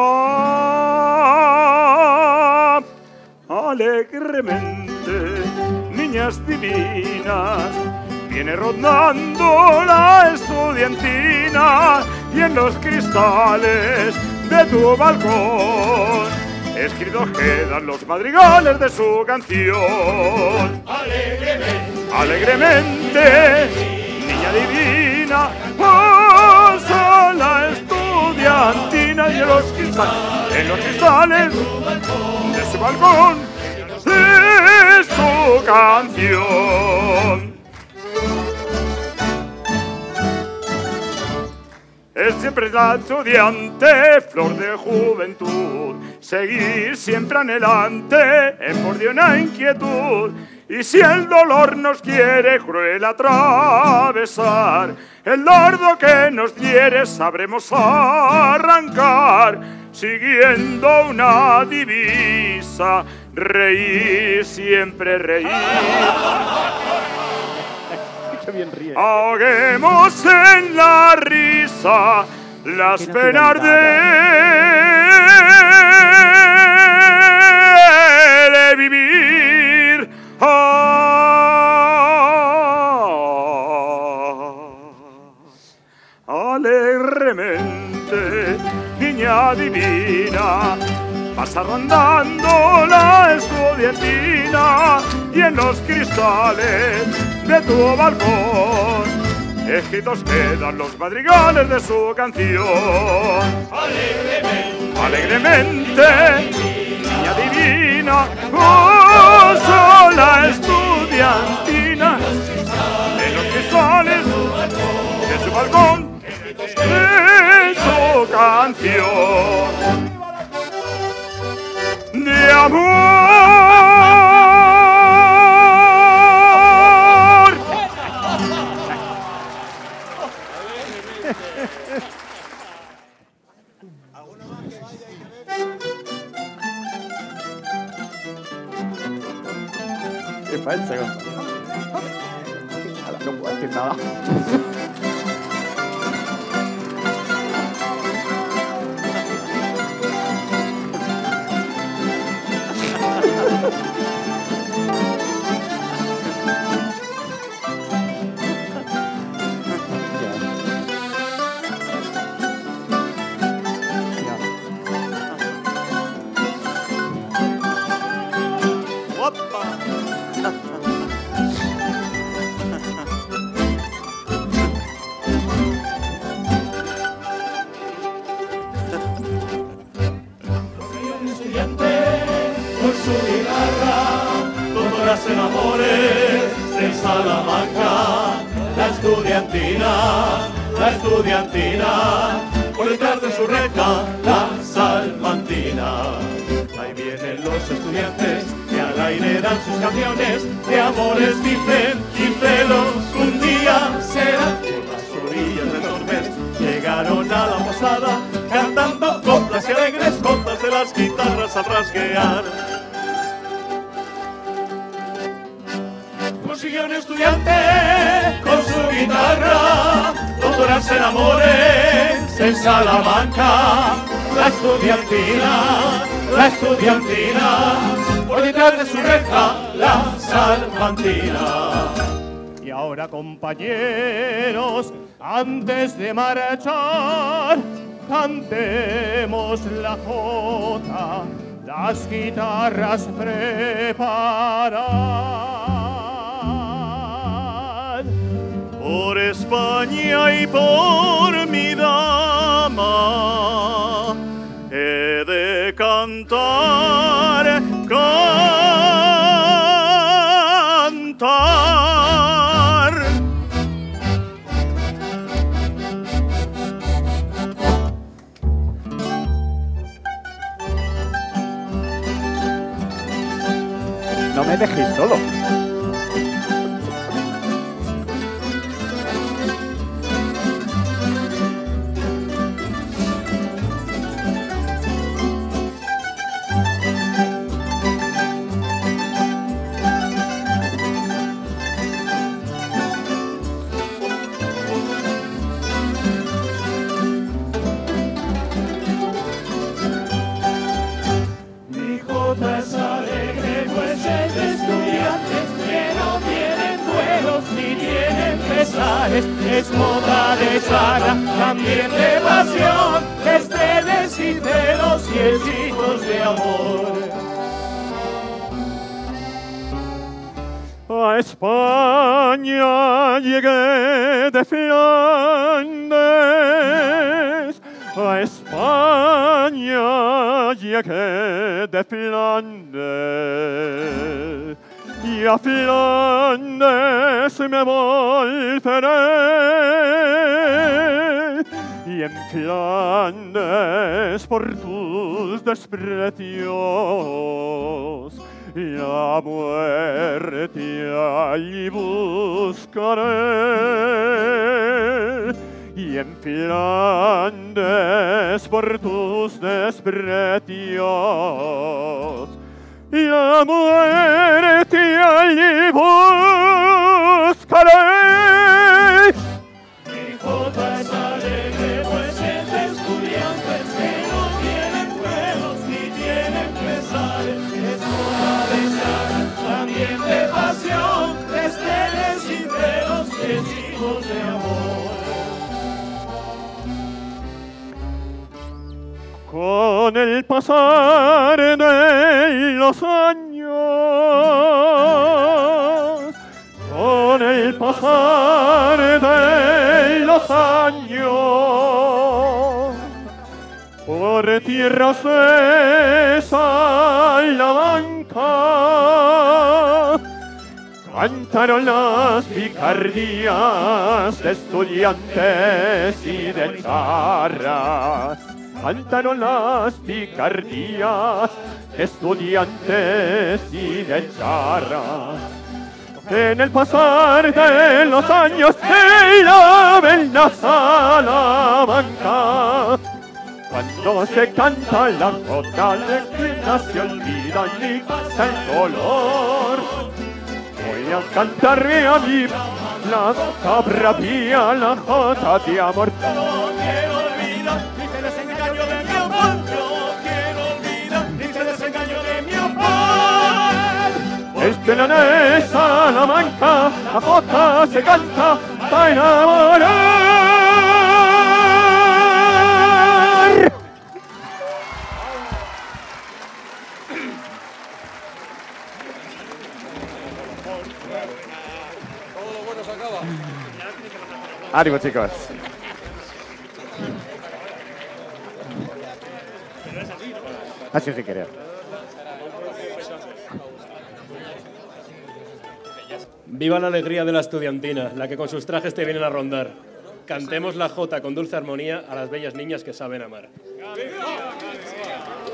Speaker 11: Alegremente, niñas divinas, viene rondando la estudiantina y en los cristales de tu balcón escritos quedan los madrigales de su canción. Alegremente, niña divina, pasa la estudiantina y en los cristales de su balcón, de su canción. Es siempre la estudiante, flor de juventud, seguir siempre anhelante en por de una inquietud. Y si el dolor nos quiere cruel atravesar, el dardo que nos diere sabremos arrancar, siguiendo una divisa, reír, siempre reír.
Speaker 5: Qué bien ríe.
Speaker 11: Ahoguemos en la risa las penas de vivir. Alegremente, niña divina, pasa rondando la estudiantina y en los cristales de tu balcón escritos quedan los madrigales de su canción. Alegremente, niña divina, goza la estudiantina en los cristales de su balcón, de su canción de amor.
Speaker 5: ¿Qué pasa? No puedo decir nada.
Speaker 6: En amores de Salamanca, la estudiantina, por detrás de su recta, la salma salmantina. Ahí vienen los estudiantes que al aire dan sus canciones de amores dicen y celos. Un día serán por las orillas del Tormes. Llegaron a la posada cantando coplas y alegres contas de las guitarras al rasguear. Consiguió un estudiante con su guitarra doctorarse en amores en Salamanca. La estudiantina, por detrás de su reja, la salmantina. Y ahora, compañeros, antes de marchar, cantemos la jota, las guitarras preparan. Por España y por mi dama he de cantar, cantar.
Speaker 5: No me dejéis solo.
Speaker 6: Mi jota es alegre, pues es de estudiantes que no tienen duelos ni tienen pesares. Es moda de saga, también de pasión, es de y celos y hechizos de amor. A España llegué de Flandes, a España llegué de Flandes, y a Flandes me volveré, y en Flandes por tus desprecios la muerte allí buscaré, y en Flandes por tus desprecios la muerte allí buscaré. Mi jota es alegre, pues es de estudiantes que no tienen duelos ni tienen pesares. Es moda de saga, también de pasión, esteles y celos, hechizos de amor. Con el pasar de los años, con el pasar de los años, por tierras de Salamanca, cantaron las picardías de estudiantes y de charras. Cantaron las picardías de estudiantes y de charras. En el pasar de los años en la bella Salamanca, cuando se canta la jota, la esquina se olvida y pasa el color. Voy a cantarme a mí la jota bravía, la jota de amor. No quiero olvidar ni te desengaño de mi amor. No quiero olvidar ni te desengaño de mi amor. Desde la de Salamanca la jota se canta para enamorar.
Speaker 5: Ánimo, chicos. Así sin querer.
Speaker 9: Viva la alegría de la estudiantina, la que con sus trajes te vienen a rondar. Cantemos la jota con dulce armonía a las bellas niñas que saben amar.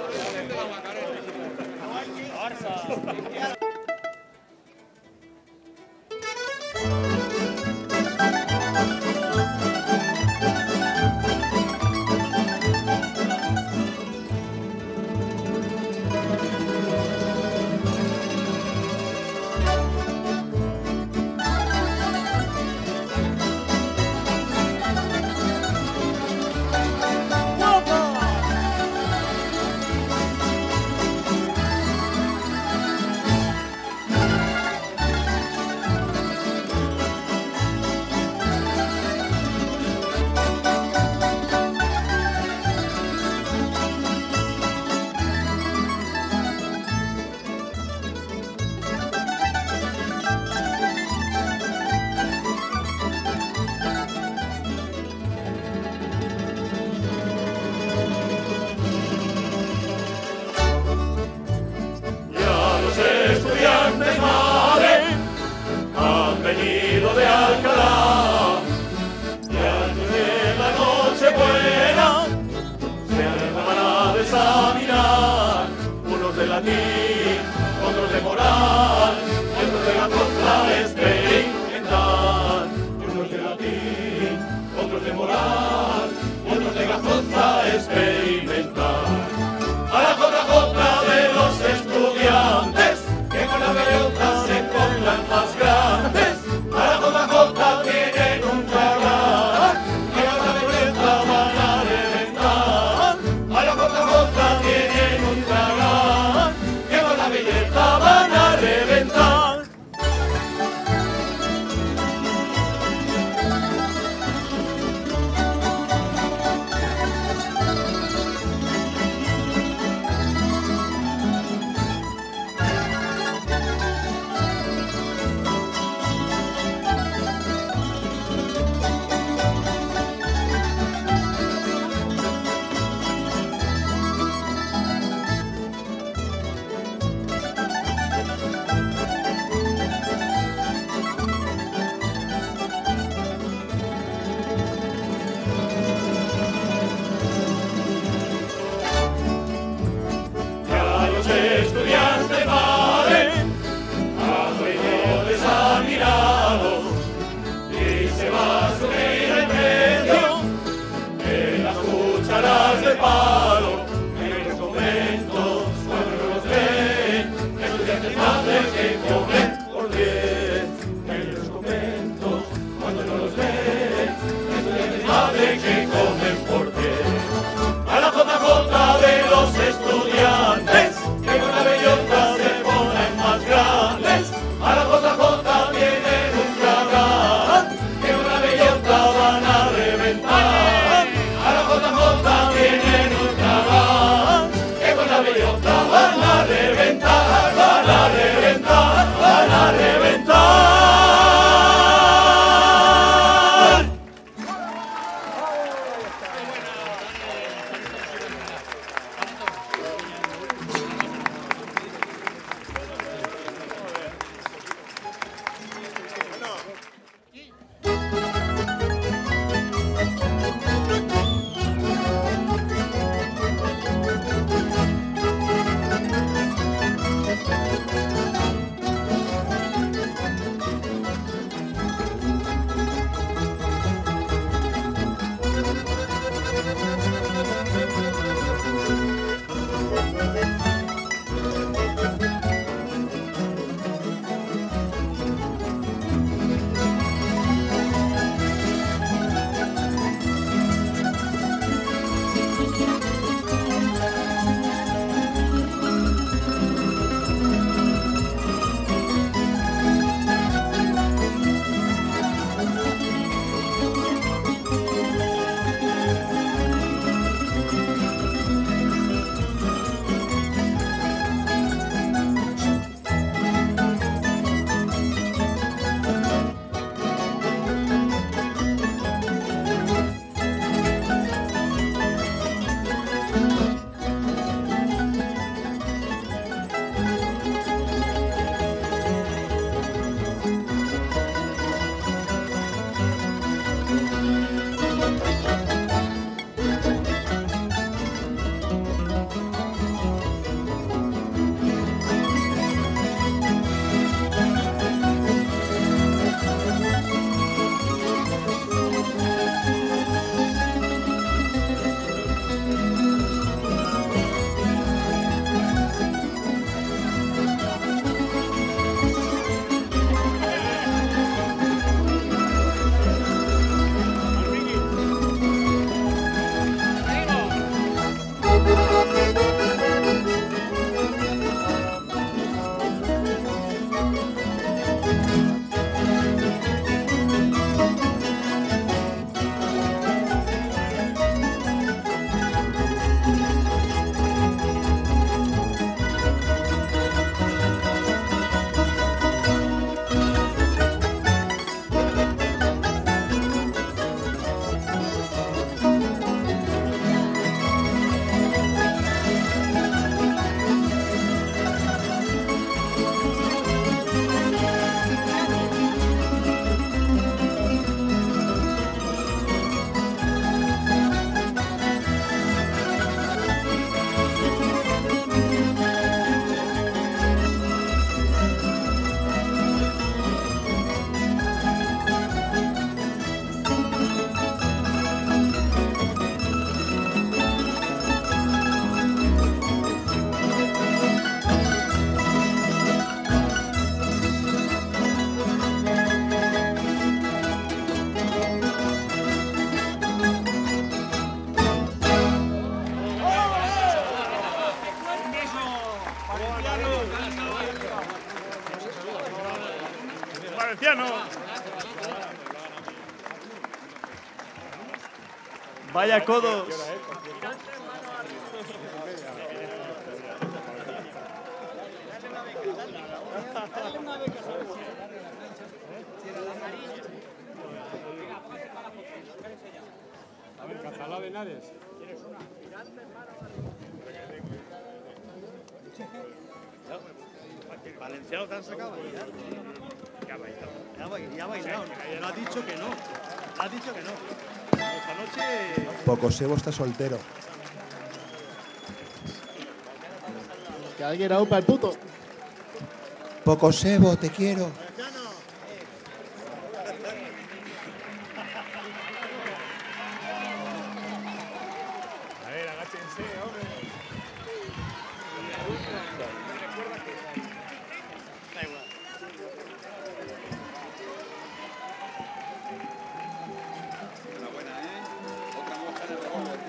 Speaker 1: Han venido de Alcalá, ya en la noche buena se van a desaminar, unos de latín, otros de moral, otros de la contra experimental, unos de latín, otros de moral, otros de la contra experimental. A la JJ de los estudiantes, que con la bellota se pongan más grandes. A la JJ tienen un tragar, que a la bellota van a reventar. A la JJ tienen un tragar, que
Speaker 3: Valenciano.
Speaker 13: Vaya codos.
Speaker 3: A ver, Catalá de Henares.
Speaker 13: Valenciano te han sacado. Ya ha bailado. No ha dicho que no. Ha dicho que no. Esta noche.
Speaker 14: Pocosebo está soltero.
Speaker 7: Que alguien aupa el puto.
Speaker 14: Pocosebo, te quiero.
Speaker 3: A ver, agáchense, hombre.
Speaker 13: Da igual.
Speaker 15: Enhorabuena, ¿eh? Otra mosca en el revólver.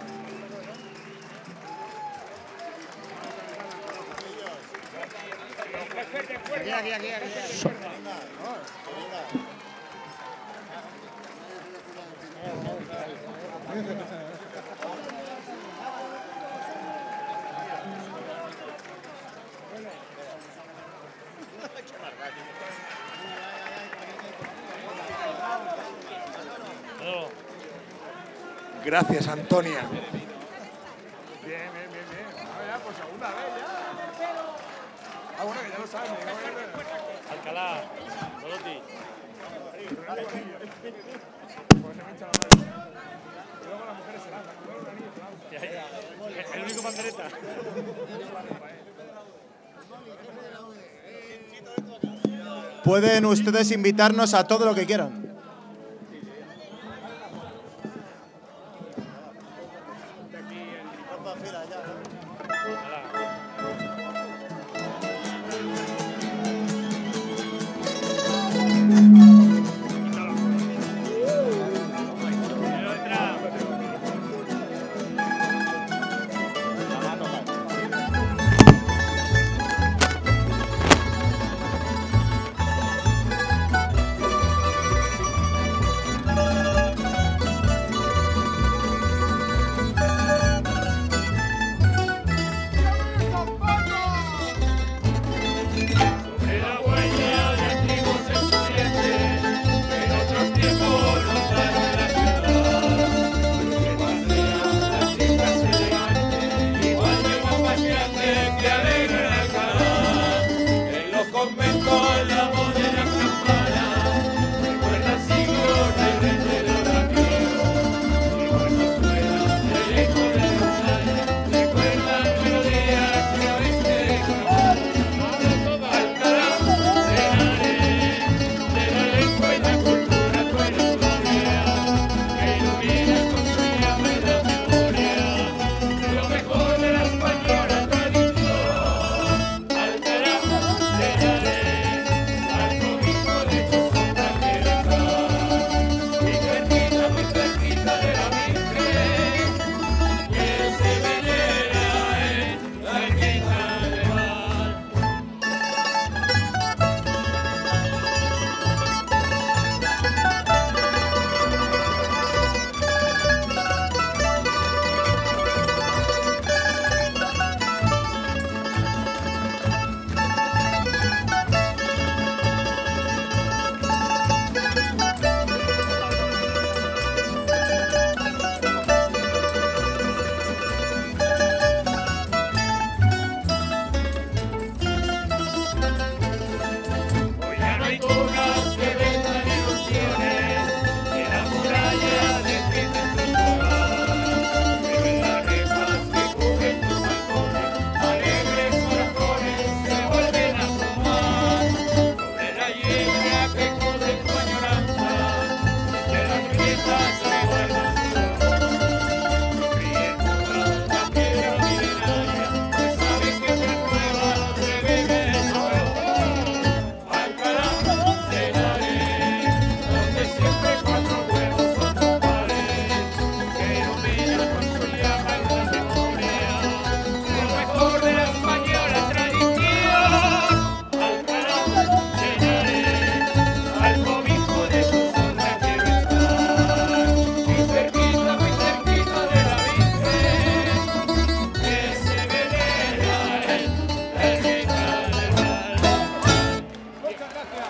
Speaker 8: Aquí.
Speaker 14: Gracias, Antonia.
Speaker 3: Bien. Ya, por segunda vez ya. Ah, bueno, que ya lo sabes.
Speaker 9: Alcalá, Dolotti.
Speaker 3: Pues se me hincha la mano. Y luego las mujeres se lanzan. Luego los niños se lanzan.
Speaker 9: El único pandereta.
Speaker 13: Pueden ustedes invitarnos a todo lo que quieran.
Speaker 10: gracias.